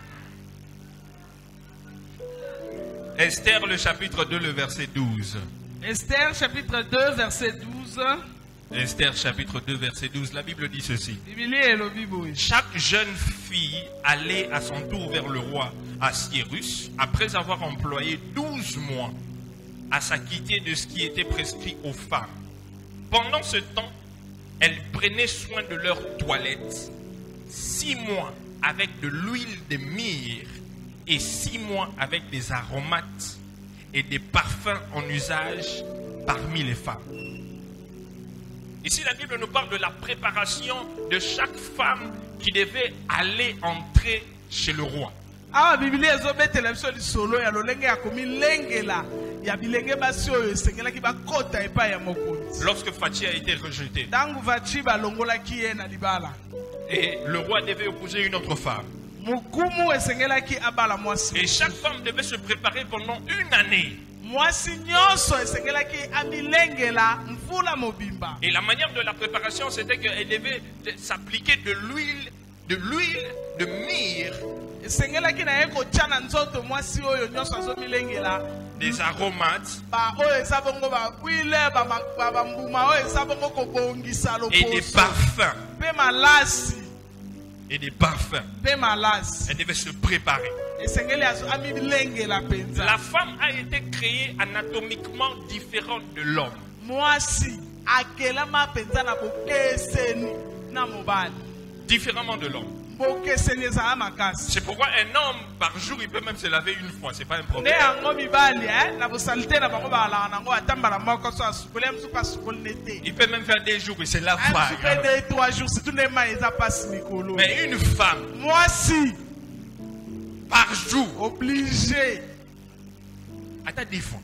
S3: Esther le chapitre 2 le verset 12.
S2: Esther chapitre 2 verset 12.
S3: Esther chapitre 2 verset 12, la Bible dit ceci.
S2: Chaque
S3: jeune fille allait à son tour vers le roi Assuérus après avoir employé 12 mois à s'acquitter de ce qui était prescrit aux femmes. Pendant ce temps, elles prenaient soin de leur toilette 6 mois avec de l'huile de myrrhe et 6 mois avec des aromates et des parfums en usage parmi les femmes. Ici, la Bible nous parle de la préparation de chaque femme qui devait aller entrer chez le roi. Lorsque Fachi a été rejeté et le roi devait épouser une autre femme, et chaque femme devait se préparer pendant une année. Et la manière de la préparation, c'était qu'elle devait s'appliquer de l'huile de myrrhe, des aromates et des parfums. Et des parfums. Elle devait se préparer. La femme a été créée anatomiquement différente de l'homme.
S2: mwasi akelama penza na bokeseni na mobali.
S3: Différemment de l'homme.
S2: C'est
S3: pourquoi un homme par jour il peut même se laver une fois, c'est pas un problème. Il peut même faire des jours et se lave pas. Mais une femme,
S2: moi si
S3: par jour,
S2: obligé
S3: à ta défense.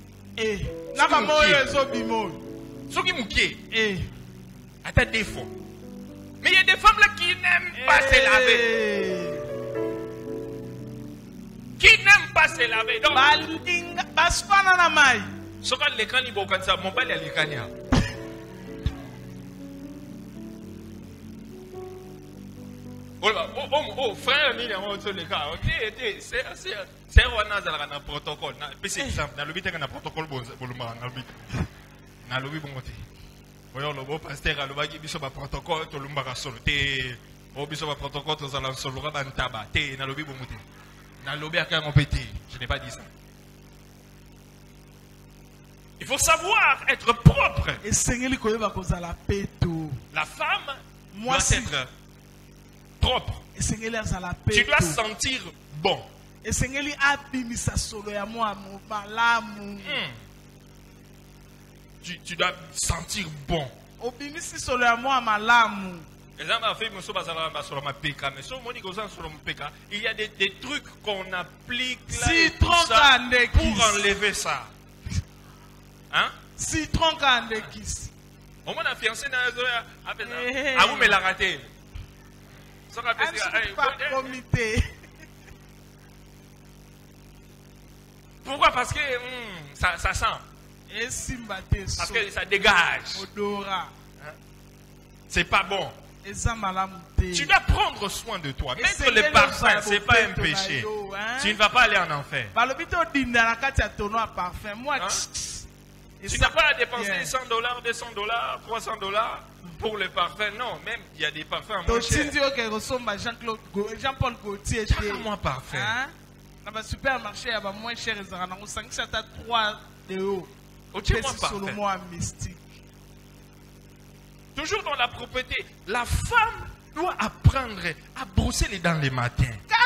S3: Ce qui mouquet, à ta défense. Mais il y a des femmes là qui n'aiment pas se laver. Qui n'aiment pas se laver. Donc, ce qu'on les canne, mon père les canne. Oh, frère, il y a un cas. C'est un protocole. C'est exemple. Dans le but, il y a un protocole pour le monde. Dans le but, le pasteur a le biso ba protocole to lumbaka solo te o biso ba protocole to zala solo ka bantaba te na lobi bomuté na lobi aka ngopété. Je n'ai pas dit ça. Il faut savoir être propre. La femme doit être propre. Tu dois sentir bon. Tu dois sentir bon. Il y a des trucs qu'on applique là pour enlever ça. Hein?
S2: Citron candekis.
S3: Au moins la fiancée n'a vous me la raté. Pourquoi? Parce que ça sent. Parce que ça dégage. C'est pas bon. Tu dois prendre soin de toi. Mettre le parfum, c'est pas un péché. Tu ne vas pas aller en enfer. Hein? Tu n'as pas à dépenser $100, $200, $300 pour le parfum. Non, même il y a des parfums moins chers.
S2: Jean-Paul Gaultier.
S3: Moins parfum.
S2: Dans le supermarché, il y a moins cher. Il y a 3 €. Mystique.
S3: Toujours dans la propreté, la femme doit apprendre à brosser les dents le matin.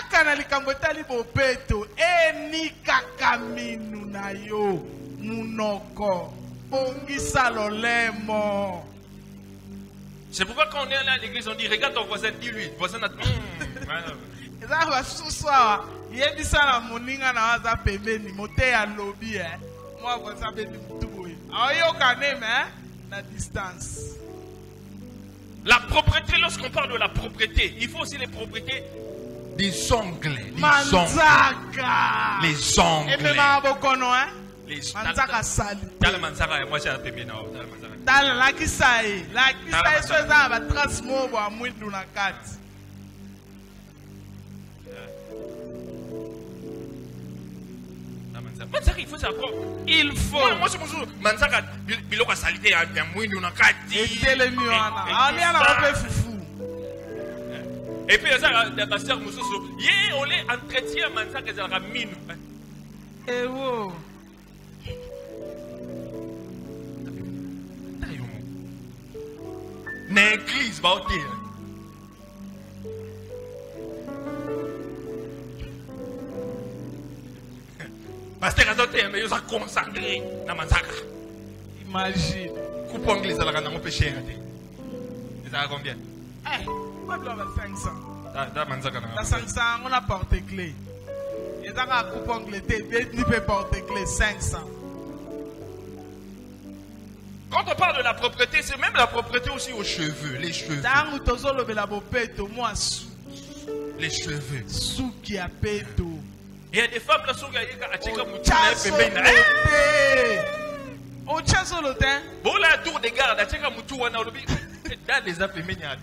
S3: C'est pourquoi quand on est là à l'église, on dit regarde ton voisin, dis-lui. Voisin a... La propreté, lorsqu'on parle de la propreté, il faut aussi les propretés des ongles. Les ongles. Les ongles. Il faut savoir. Il faut. Moi, je me Manzaka, Biloka Salité, à Mouinou Nakati. Et puis, la pasteur Moussou, on les entretient Manzaka, c'est la mine.
S2: Eh, wow.
S3: L'église va dire. Pasteur Azote, mais ils ont consacré dans Manzaka.
S2: Imagine.
S3: Coupon anglais, ça l'a fait cher. Et ça a combien?
S2: Eh, quoi de 500?
S3: Dans Manzaka,
S2: dans 500, on a porté clé. Et dans un coupon anglais, tu peux porter clé 500.
S3: Quand on parle de la propreté, c'est même la propreté aussi aux cheveux, les cheveux. Les cheveux. Il y a des femmes là qui bon la tour de garde, dans les apémenia,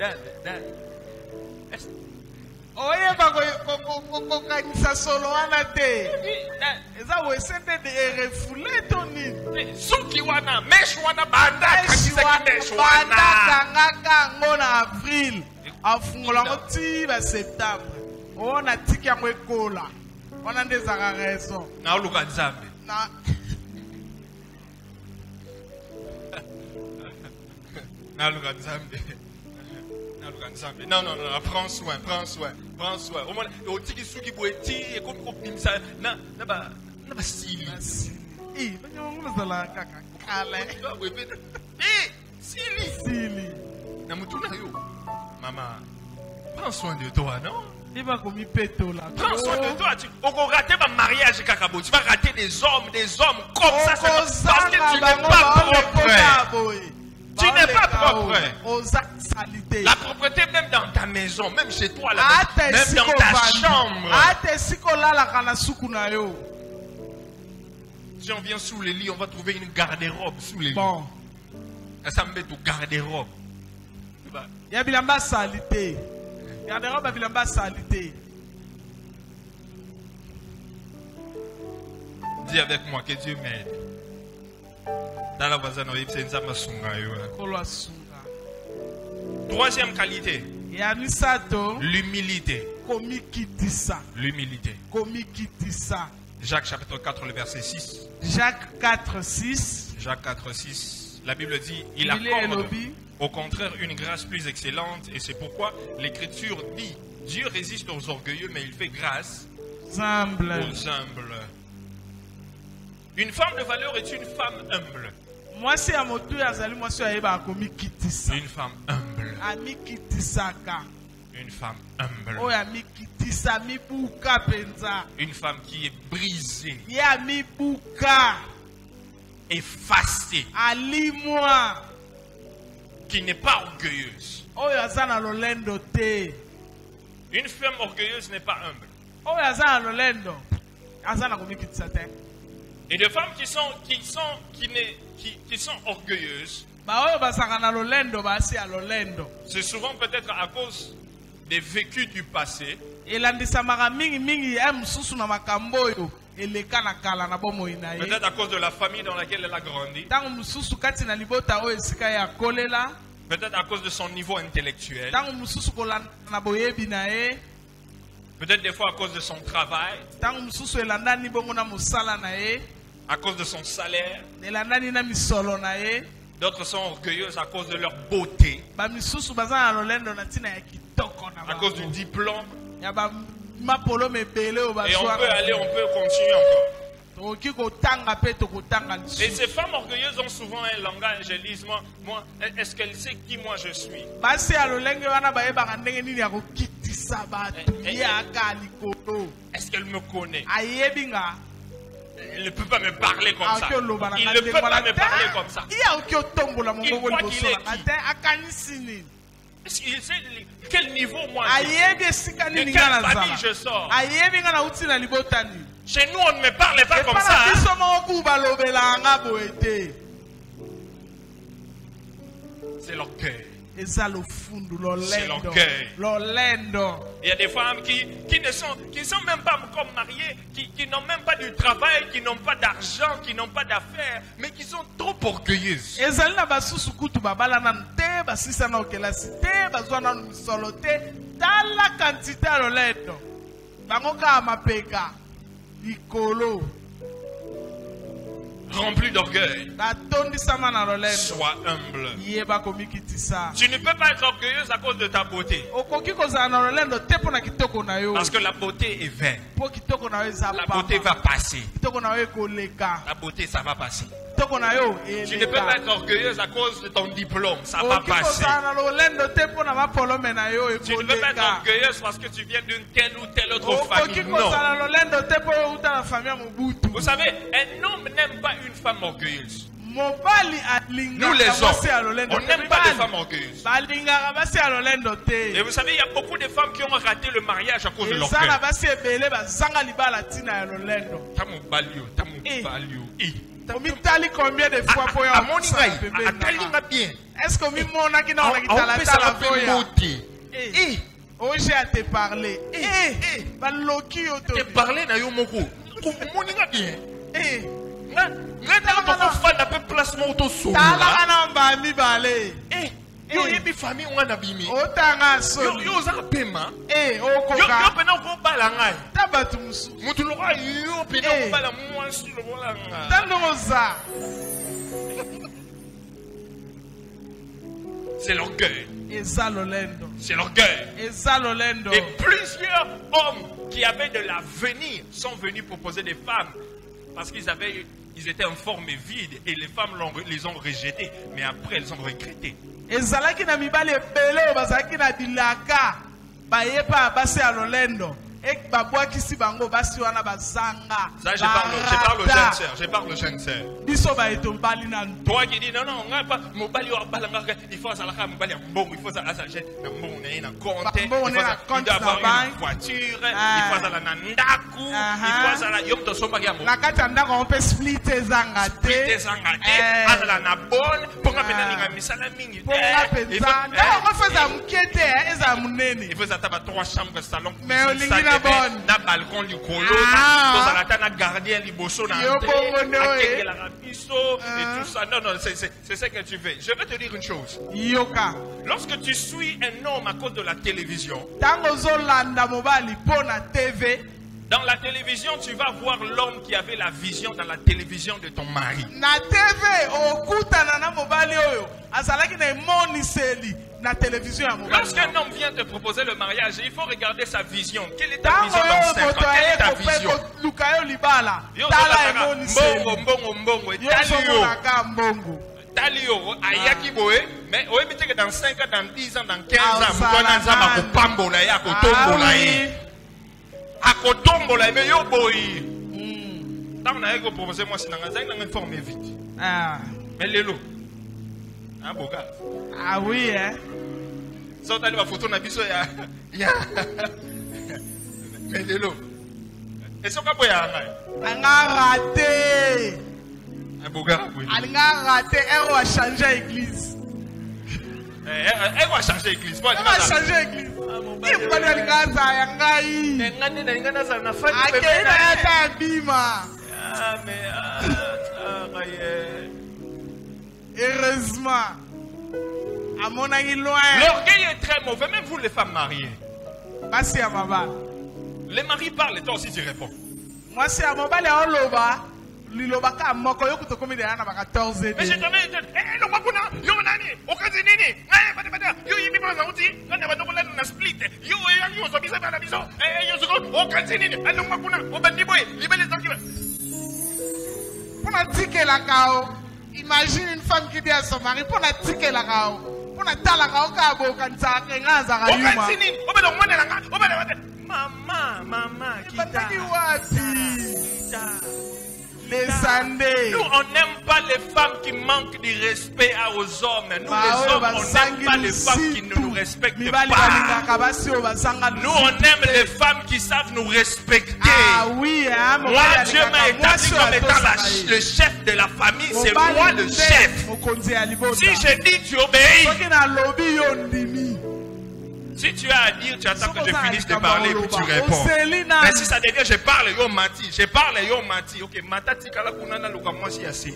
S2: oye bakokanisa solo wana te eza wesende de refule toni
S3: suki wana mesh wana banda
S2: kangaka ngo na avril afungola ngo ti ba septembre ona tiki yango ekola wana nde ezaka raison
S3: na oluka nzambe
S2: na
S3: Non, prends soin. Au moins, au tiki souki boeti et comme ça, na sili. Sili. Maman, prends soin de toi, non? Prends soin de toi. On va rater un mariage Kakabo. Tu vas rater des hommes comme ça. Parce que tu n'es pas propre. Tu n'es pas propre. La propreté même dans ta maison, même chez toi, même dans ta chambre. Si on vient sous les lits, on va trouver une garde-robe sous les lits. Ça me met au garde-robe.
S2: Il y a bilamba salité. Garde-robe a bilamba salité.
S3: Dis avec moi que Dieu m'aide. Dans la voisine, c'est ça. Troisième qualité. L'humilité. L'humilité. Jacques chapitre 4, le verset 6.
S2: Jacques 4, 6.
S3: Jacques 4, 6. La Bible dit, il accorde au contraire une grâce plus excellente. Et c'est pourquoi l'Écriture dit, Dieu résiste aux orgueilleux, mais il fait grâce aux humbles. Une femme de valeur est une femme humble.
S2: Moi, c'est à mon tour, moi, c'est
S3: une femme humble. Une femme humble. Une femme qui est brisée, effacée, qui n'est pas orgueilleuse. Une femme orgueilleuse n'est pas humble. Et des femmes qui sont orgueilleuses, c'est souvent peut-être à cause des vécus du passé. Peut-être à cause de la famille dans laquelle elle a grandi. Peut-être à cause de son niveau intellectuel. Peut-être des fois à cause de son travail. À cause de son salaire. D'autres sont orgueilleuses à cause de leur beauté. À cause du diplôme. Et on peut continuer encore. Et ces femmes orgueilleuses ont souvent un langage. Elles disent, moi, est-ce qu'elle sait qui moi je suis? Est-ce qu'elle me connaît? Elle ne peut pas me parler comme ça. Il ne peut pas me parler comme ça. Il croit qu'il est qui? Il sait quel niveau moi je suis. De quelle famille je sors. Chez nous on ne me parle pas comme ça. C'est l'orgueil. C'est l'orgueil. Il y a des femmes qui ne sont même pas comme mariées, qui n'ont même pas du travail, qui n'ont pas d'argent, qui n'ont pas d'affaires, mais qui sont trop orgueilleuses. Rempli d'orgueil. Sois humble. Tu ne peux pas être orgueilleuse à cause de ta beauté. Parce que la beauté est vaine. La beauté va passer. La beauté, ça va passer. Tu ne peux pas être orgueilleuse à cause de ton diplôme. Ça va passer. Tu ne peux pas être orgueilleuse parce que tu viens d'une telle ou telle autre famille. Non. Vous savez, un homme n'aime pas une femme orgueilleuse. Nous les hommes, on n'aime pas les femmes orgueilleuses. Et vous savez, il y a beaucoup de femmes qui ont raté le mariage à cause de l'orgueil.
S2: Combien de fois est-ce que j'ai à te parler.
S3: Te parler na yo moko. Moninga bien. Ngata ko fanda pe placement auto so.
S2: Tala na mbami bale.
S3: Yo yebi famille on na bimi.
S2: Otanga so.
S3: Yo za pema.
S2: Okoka.
S3: Yo pena ko bala ngai.
S2: Tabatu musu.
S3: Mutu lo yo pena ko bala mwansu lo bola ngai.
S2: Tanoza.
S3: C'est l'orgueil. C'est l'orgueil.
S2: Et
S3: plusieurs hommes qui avaient de l'avenir sont venus proposer des femmes parce qu'ils étaient en forme vide et les femmes les ont rejetés. Mais après, elles ont regretté. Ça, je parle aux jeunes sœurs. Toi qui dis non, il faut ça, il faut ça, il doit avoir une voiture, il faut ça, il faut ça, 3 chambres, salon, na balcon likolo na gardien liboso na et tout ça. Non, c'est ce que tu veux. Je vais te dire une chose. Lorsque tu suis un homme à cause de la télévision, dans la télévision, tu vas voir l'homme qui avait la vision dans la télévision de ton mari. Lorsqu'un homme vient te proposer le mariage, il faut regarder sa vision. Quelle est ta vision dans 5 ans? Quelle est ta vision? Talio, ayaki boe, mais on peut que dans 5 ans, dans 10 ans, dans 15 ans, akotombola mais yo boy. Tant na eko proposer moi c'est dans informer vite. Mais lelo. Boga.
S2: Ah oui hein.
S3: Ça tali ba photo na biso ya. Mais lelo. Et ça ka boya ngai.
S2: Anga raté.
S3: Boga oui.
S2: Anga raté, elle va changer église.
S3: Elle va changer l'église.
S2: Elle va changer l'église. Il faut aller à l'église. Heureusement.
S3: L'orgueil est très mauvais, même vous les femmes mariées. Les maris parlent et toi aussi tu réponds.
S2: Moi c'est à mon bal et à Oloba. Mais je t'avais dit, imagine une femme qui dit à son mari, pour la ticket la cao, pour la talaka,
S3: nous, on n'aime pas les femmes qui manquent de respect aux hommes. Nous, les hommes, on n'aime pas les femmes qui ne nous respectent pas. Nous, on aime les femmes qui savent nous respecter. Moi, Dieu m'a établi comme étant le chef de la famille. C'est moi le chef. Si je dis, tu obéis. Si tu as à dire, tu attends que je finisse de parler puis tu réponds. Mais si ça devient, je parle, yo mati. Je parle, yo mati. Ok, matati kala kunana luka mwasi yasi.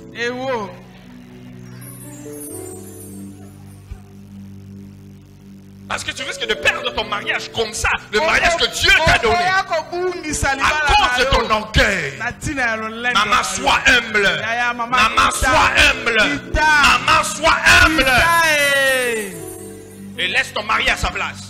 S3: Parce que tu risques de perdre ton mariage comme ça. Le mariage que Dieu t'a donné. À cause de ton orgueil. Maman, sois humble. Maman, sois humble. Maman, sois humble. Et laisse ton mari à sa place.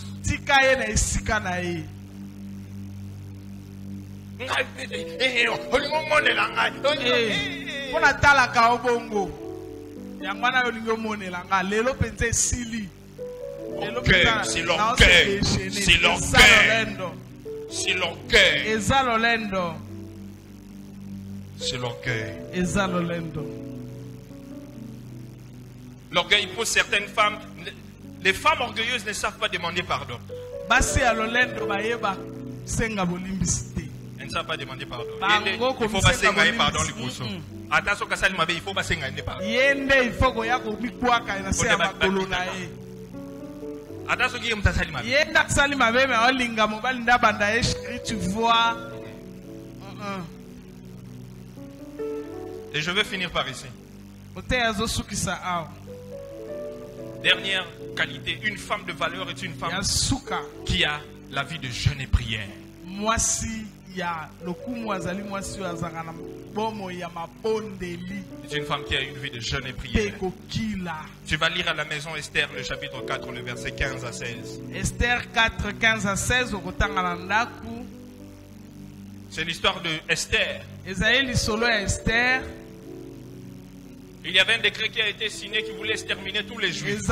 S3: C'est l'orgueil. C'est l'orgueil. C'est l'orgueil. C'est l'orgueil. L'orgueil pour certaines femmes. Les femmes orgueilleuses ne savent pas demander pardon. Elles ne savent pas demander pardon. Il faut passer un pardon. Attention, il faut passer un pardon. Attention,
S2: tu vois.
S3: Et je vais finir par ici. Dernière qualité, une femme de valeur est une femme qui a la vie de jeûne et prière. C'est une femme qui a une vie de jeûne et prière. Tu vas lire à la maison Esther, le chapitre 4, le verset 15 à 16.
S2: Esther 4, 15 à 16.
S3: C'est l'histoire de Esther.
S2: Esther.
S3: Il y avait un décret qui a été signé qui voulait exterminer tous les Juifs.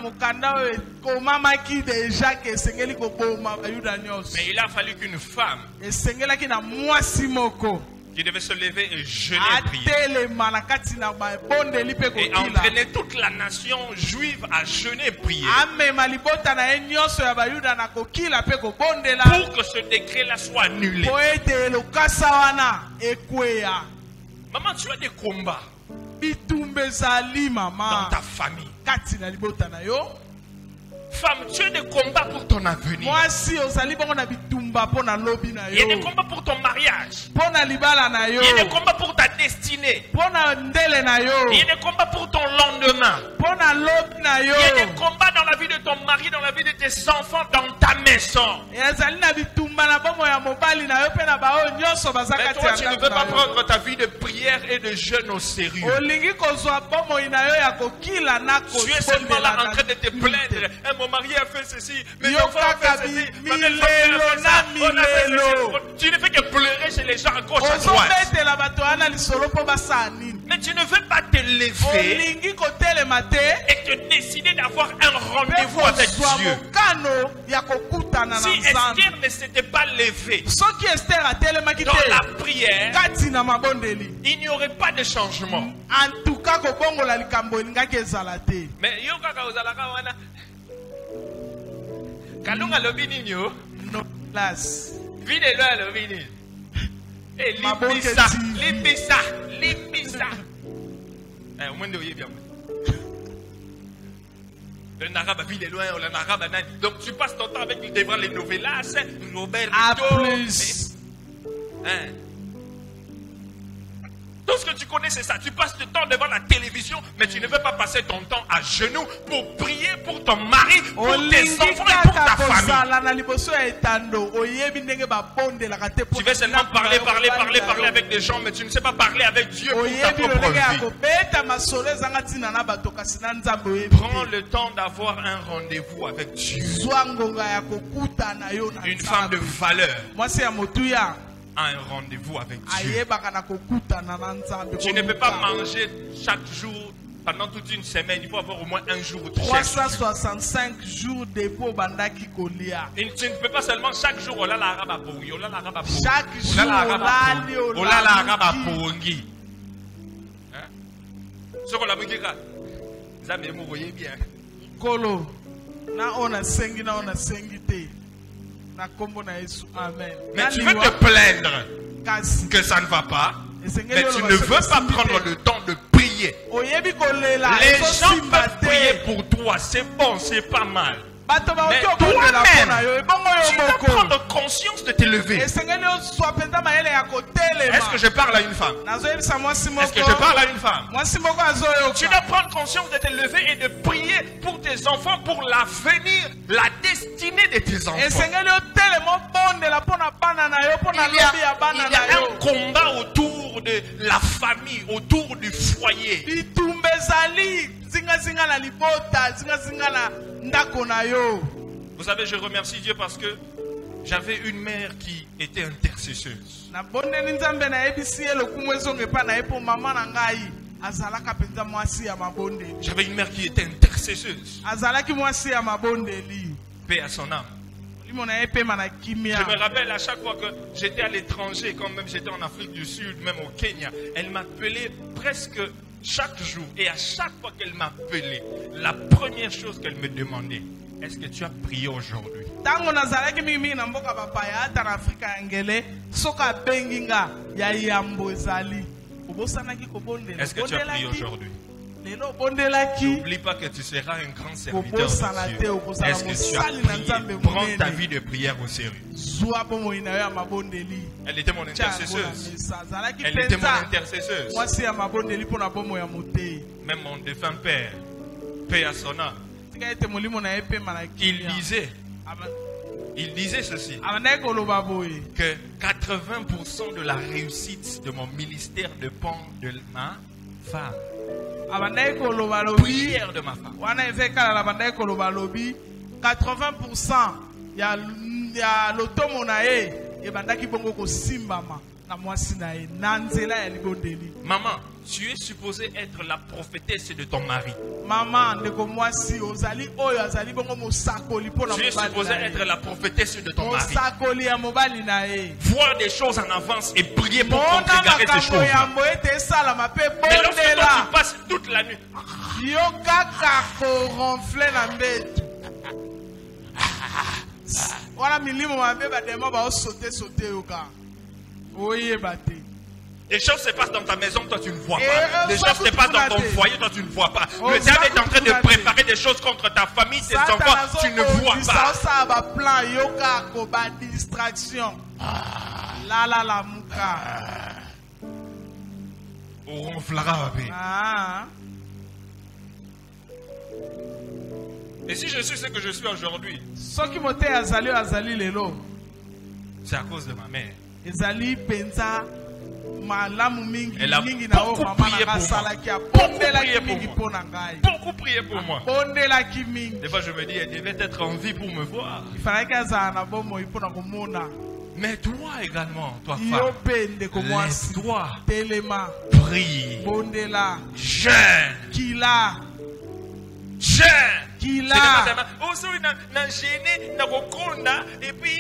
S3: Mais il a fallu qu'une femme qui devait se lever et jeûner et prier et entraîner toute la nation juive à jeûner et prier pour que ce décret-là soit annulé. Maman, tu as des combats dans ta famille. Femme, tu as des combats pour ton avenir. Il y a des combats pour ton mariage. Il y a des combats pour ta destinée. Il y a des combats pour ton lendemain. Il y a des combats dans la vie de ton mari, dans la vie de tes enfants, dans ta maison. Mais toi, tu ne veux pas prendre ta vie de prière et de jeûne au sérieux. Tu es seulement là en train de te plaindre. Mon mari a fait ceci, mes enfants ont fait ceci, ma belle-femme a fait ça, on a fait ceci. Tu ne fais que pleurer chez les gens à gauche à droite. Mais tu ne veux pas te lever et te décider d'avoir un rendez-vous avec Dieu. Si Esther ne s'était pas levée dans la prière, il n'y aurait pas de changement. Mais Kalunga lobini nyo.
S2: No class.
S3: Vide lo lobini. Eh libisa. Mwende oye bien. Le narabe vide loin, le narabe nani. Donc tu passes ton temps avec devant les novelas, Robert
S2: plus.
S3: Hein? Tout ce que tu connais, c'est ça. Tu passes du temps devant la télévision, mais tu ne veux pas passer ton temps à genoux pour prier pour ton mari, pour tes enfants et pour ta famille. Tu veux seulement parler avec des gens, mais tu ne sais pas parler avec Dieu pour ta propre vie. Prends le temps d'avoir un rendez-vous avec Dieu. Une femme de valeur a un rendez-vous avec Dieu. Tu ne peux pas manger chaque jour pendant toute une semaine. Il faut avoir au moins un jour où tu
S2: 365 jours de peau bandaki kolia.
S3: Tu ne peux pas seulement chaque jour chaque jour ce qu'on a bien.
S2: Kolo na ona sengi te. Amen.
S3: Mais tu veux te plaindre que ça ne va pas, mais tu ne veux pas prendre le temps de prier. Les gens peuvent prier pour toi, c'est bon, c'est pas mal. Mais toi-même, tu dois prendre conscience de te lever. Est-ce que je parle à une femme? Est-ce que je parle à une femme? Tu dois prendre conscience de te lever et de prier pour tes enfants, pour l'avenir, la destinée de tes enfants. Il y a un combat autour de la famille, autour du foyer. Vous savez, je remercie Dieu parce que j'avais une mère qui était intercesseuse. J'avais une mère qui était intercesseuse. Paix à son âme. Je me rappelle à chaque fois que j'étais à l'étranger, quand même j'étais en Afrique du Sud, même au Kenya, elle m'appelait presque chaque jour. Et à chaque fois qu'elle m'appelait, la première chose qu'elle me demandait, est-ce que tu as prié aujourd'hui? Est-ce que tu as prié aujourd'hui? N'oublie pas que tu seras un grand serviteur de Dieu. Est-ce que tu as prié? Prends ta vie de prière au sérieux. Elle était mon intercesseuse. Elle était mon intercesseuse. Même mon défunt père, paix à son âme, il lisait Il disait ceci, que 80% de la réussite de mon ministère dépend de ma femme. Prière de ma femme.
S2: 80% ya lotomo na ye ebandaki bongo kosimbama na mwasi na ye na nzela ya libondeli.
S3: Maman, tu es supposée être la prophétesse de ton mari.
S2: Maman, ndeko mwasi ozali oyo azali bongo mosakoli pona
S3: mobali. Tu es supposée être la prophétesse de ton mari.
S2: Mosakoli ya mobali na ye.
S3: Voir des choses en avance et prier pour contrecarrer ces choses.
S2: Mais
S3: lorsque toi tu passes toute la nuit,
S2: yo kaka ko ronfler na mbetu. Voilà milimo mabe ba dema ba sauter yoka. Oye bate.
S3: Les choses se passent dans ta maison, toi tu ne vois pas. Les choses se passent dans ton foyer, toi tu ne vois pas. Le diable est en train de préparer des choses contre ta famille, tes enfants, tu ne vois pas.
S2: Ça va plan yoka ko ba distraction. La muka.
S3: On ronflera babe. Et si je suis ce que je suis aujourd'hui, c'est à cause de ma mère. Elle a beaucoup prié pour moi. Beaucoup prié pour moi. Des fois je me dis, elle devait être en vie pour me voir. Mais toi également, toi femme, lève-toi, prie, jeûne, jeune. Et puis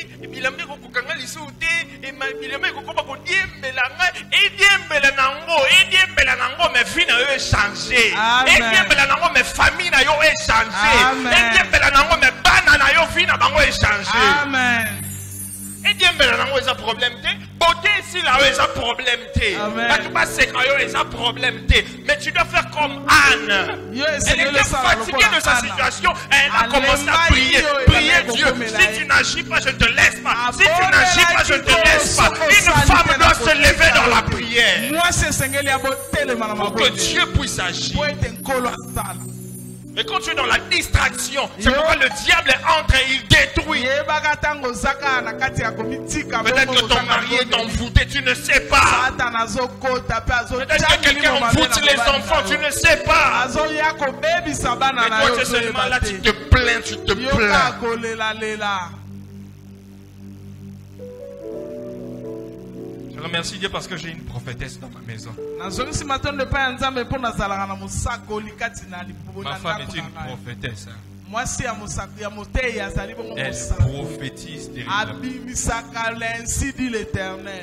S3: Amen. Et Dieu me l'a envoyé problème té. Beauté ici là où problème té. Problème té. Mais tu dois faire comme Anne. Elle était fatiguée de sa situation. Elle a commencé à prier. Prier Dieu. Si tu n'agis pas, je ne te laisse pas. Si tu n'agis pas, je ne te laisse pas. Une femme doit se lever dans la prière. Pour que Dieu puisse agir. Mais quand tu es dans la distraction, c'est pourquoi le diable entre et il détruit. Peut-être que ton mari est envoûté, tu ne sais pas. Peut-être que quelqu'un envoûte les enfants, tu ne sais pas. Mais toi, tu es seulement là, tu te plains, tu te plains. Je remercie Dieu parce que j'ai une prophétesse dans ma maison. Ma femme est une prophétesse. Elle prophétise
S2: l'Éternel.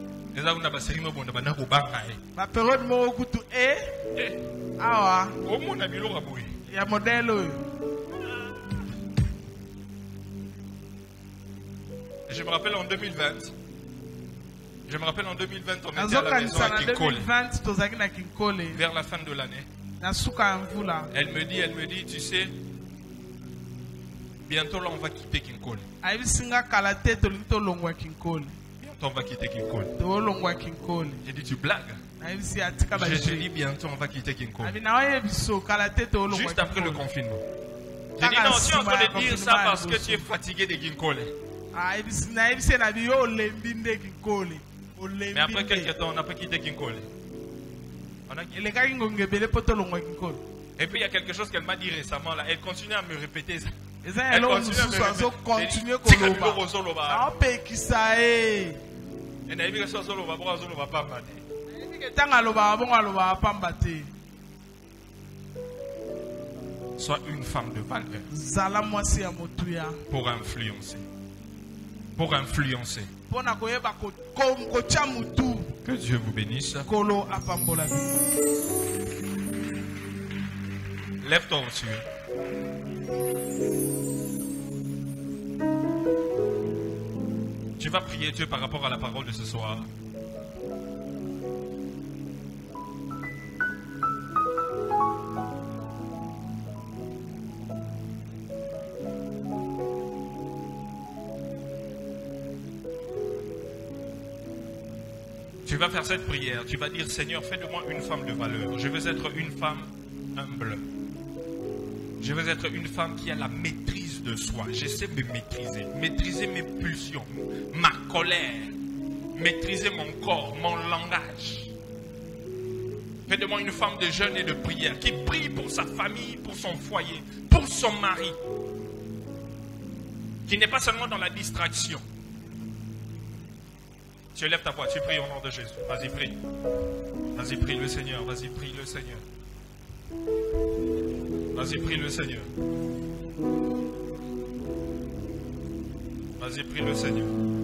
S3: Je me rappelle en 2020. On était à la maison à Kinkole. Vers la fin de l'année. Elle me dit, tu sais, bientôt là on va quitter Kinkole. Bientôt on va quitter Kinkole. J'ai dit, tu blagues? J'ai dit, bientôt on va quitter Kinkole. Juste après le confinement. J'ai dit, non, tu es en train de dire ça parce que tu es fatigué de Kinkole. Mais après quelques temps, on n'a pas quitté Kinkole. Et puis il y a quelque chose qu'elle m'a dit récemment là. Elle continue à me répéter ça. Elle continue à me répéter. Sois une femme de valeur. Pour influencer. Pour influencer. Que Dieu vous bénisse. Lève-toi au-dessus. Tu vas prier Dieu par rapport à la parole de ce soir. Tu vas faire cette prière. Tu vas dire, Seigneur, fais de moi une femme de valeur. Je veux être une femme humble. Je veux être une femme qui a la maîtrise de soi. Je sais me maîtriser. Maîtriser mes pulsions, ma colère. Maîtriser mon corps, mon langage. Fais de moi une femme de jeûne et de prière qui prie pour sa famille, pour son foyer, pour son mari. Qui n'est pas seulement dans la distraction. Tu lèves ta voix, tu pries au nom de Jésus. Vas-y, prie. Vas-y, prie le Seigneur. Vas-y, prie le Seigneur. Vas-y, prie le Seigneur. Vas-y, prie le Seigneur.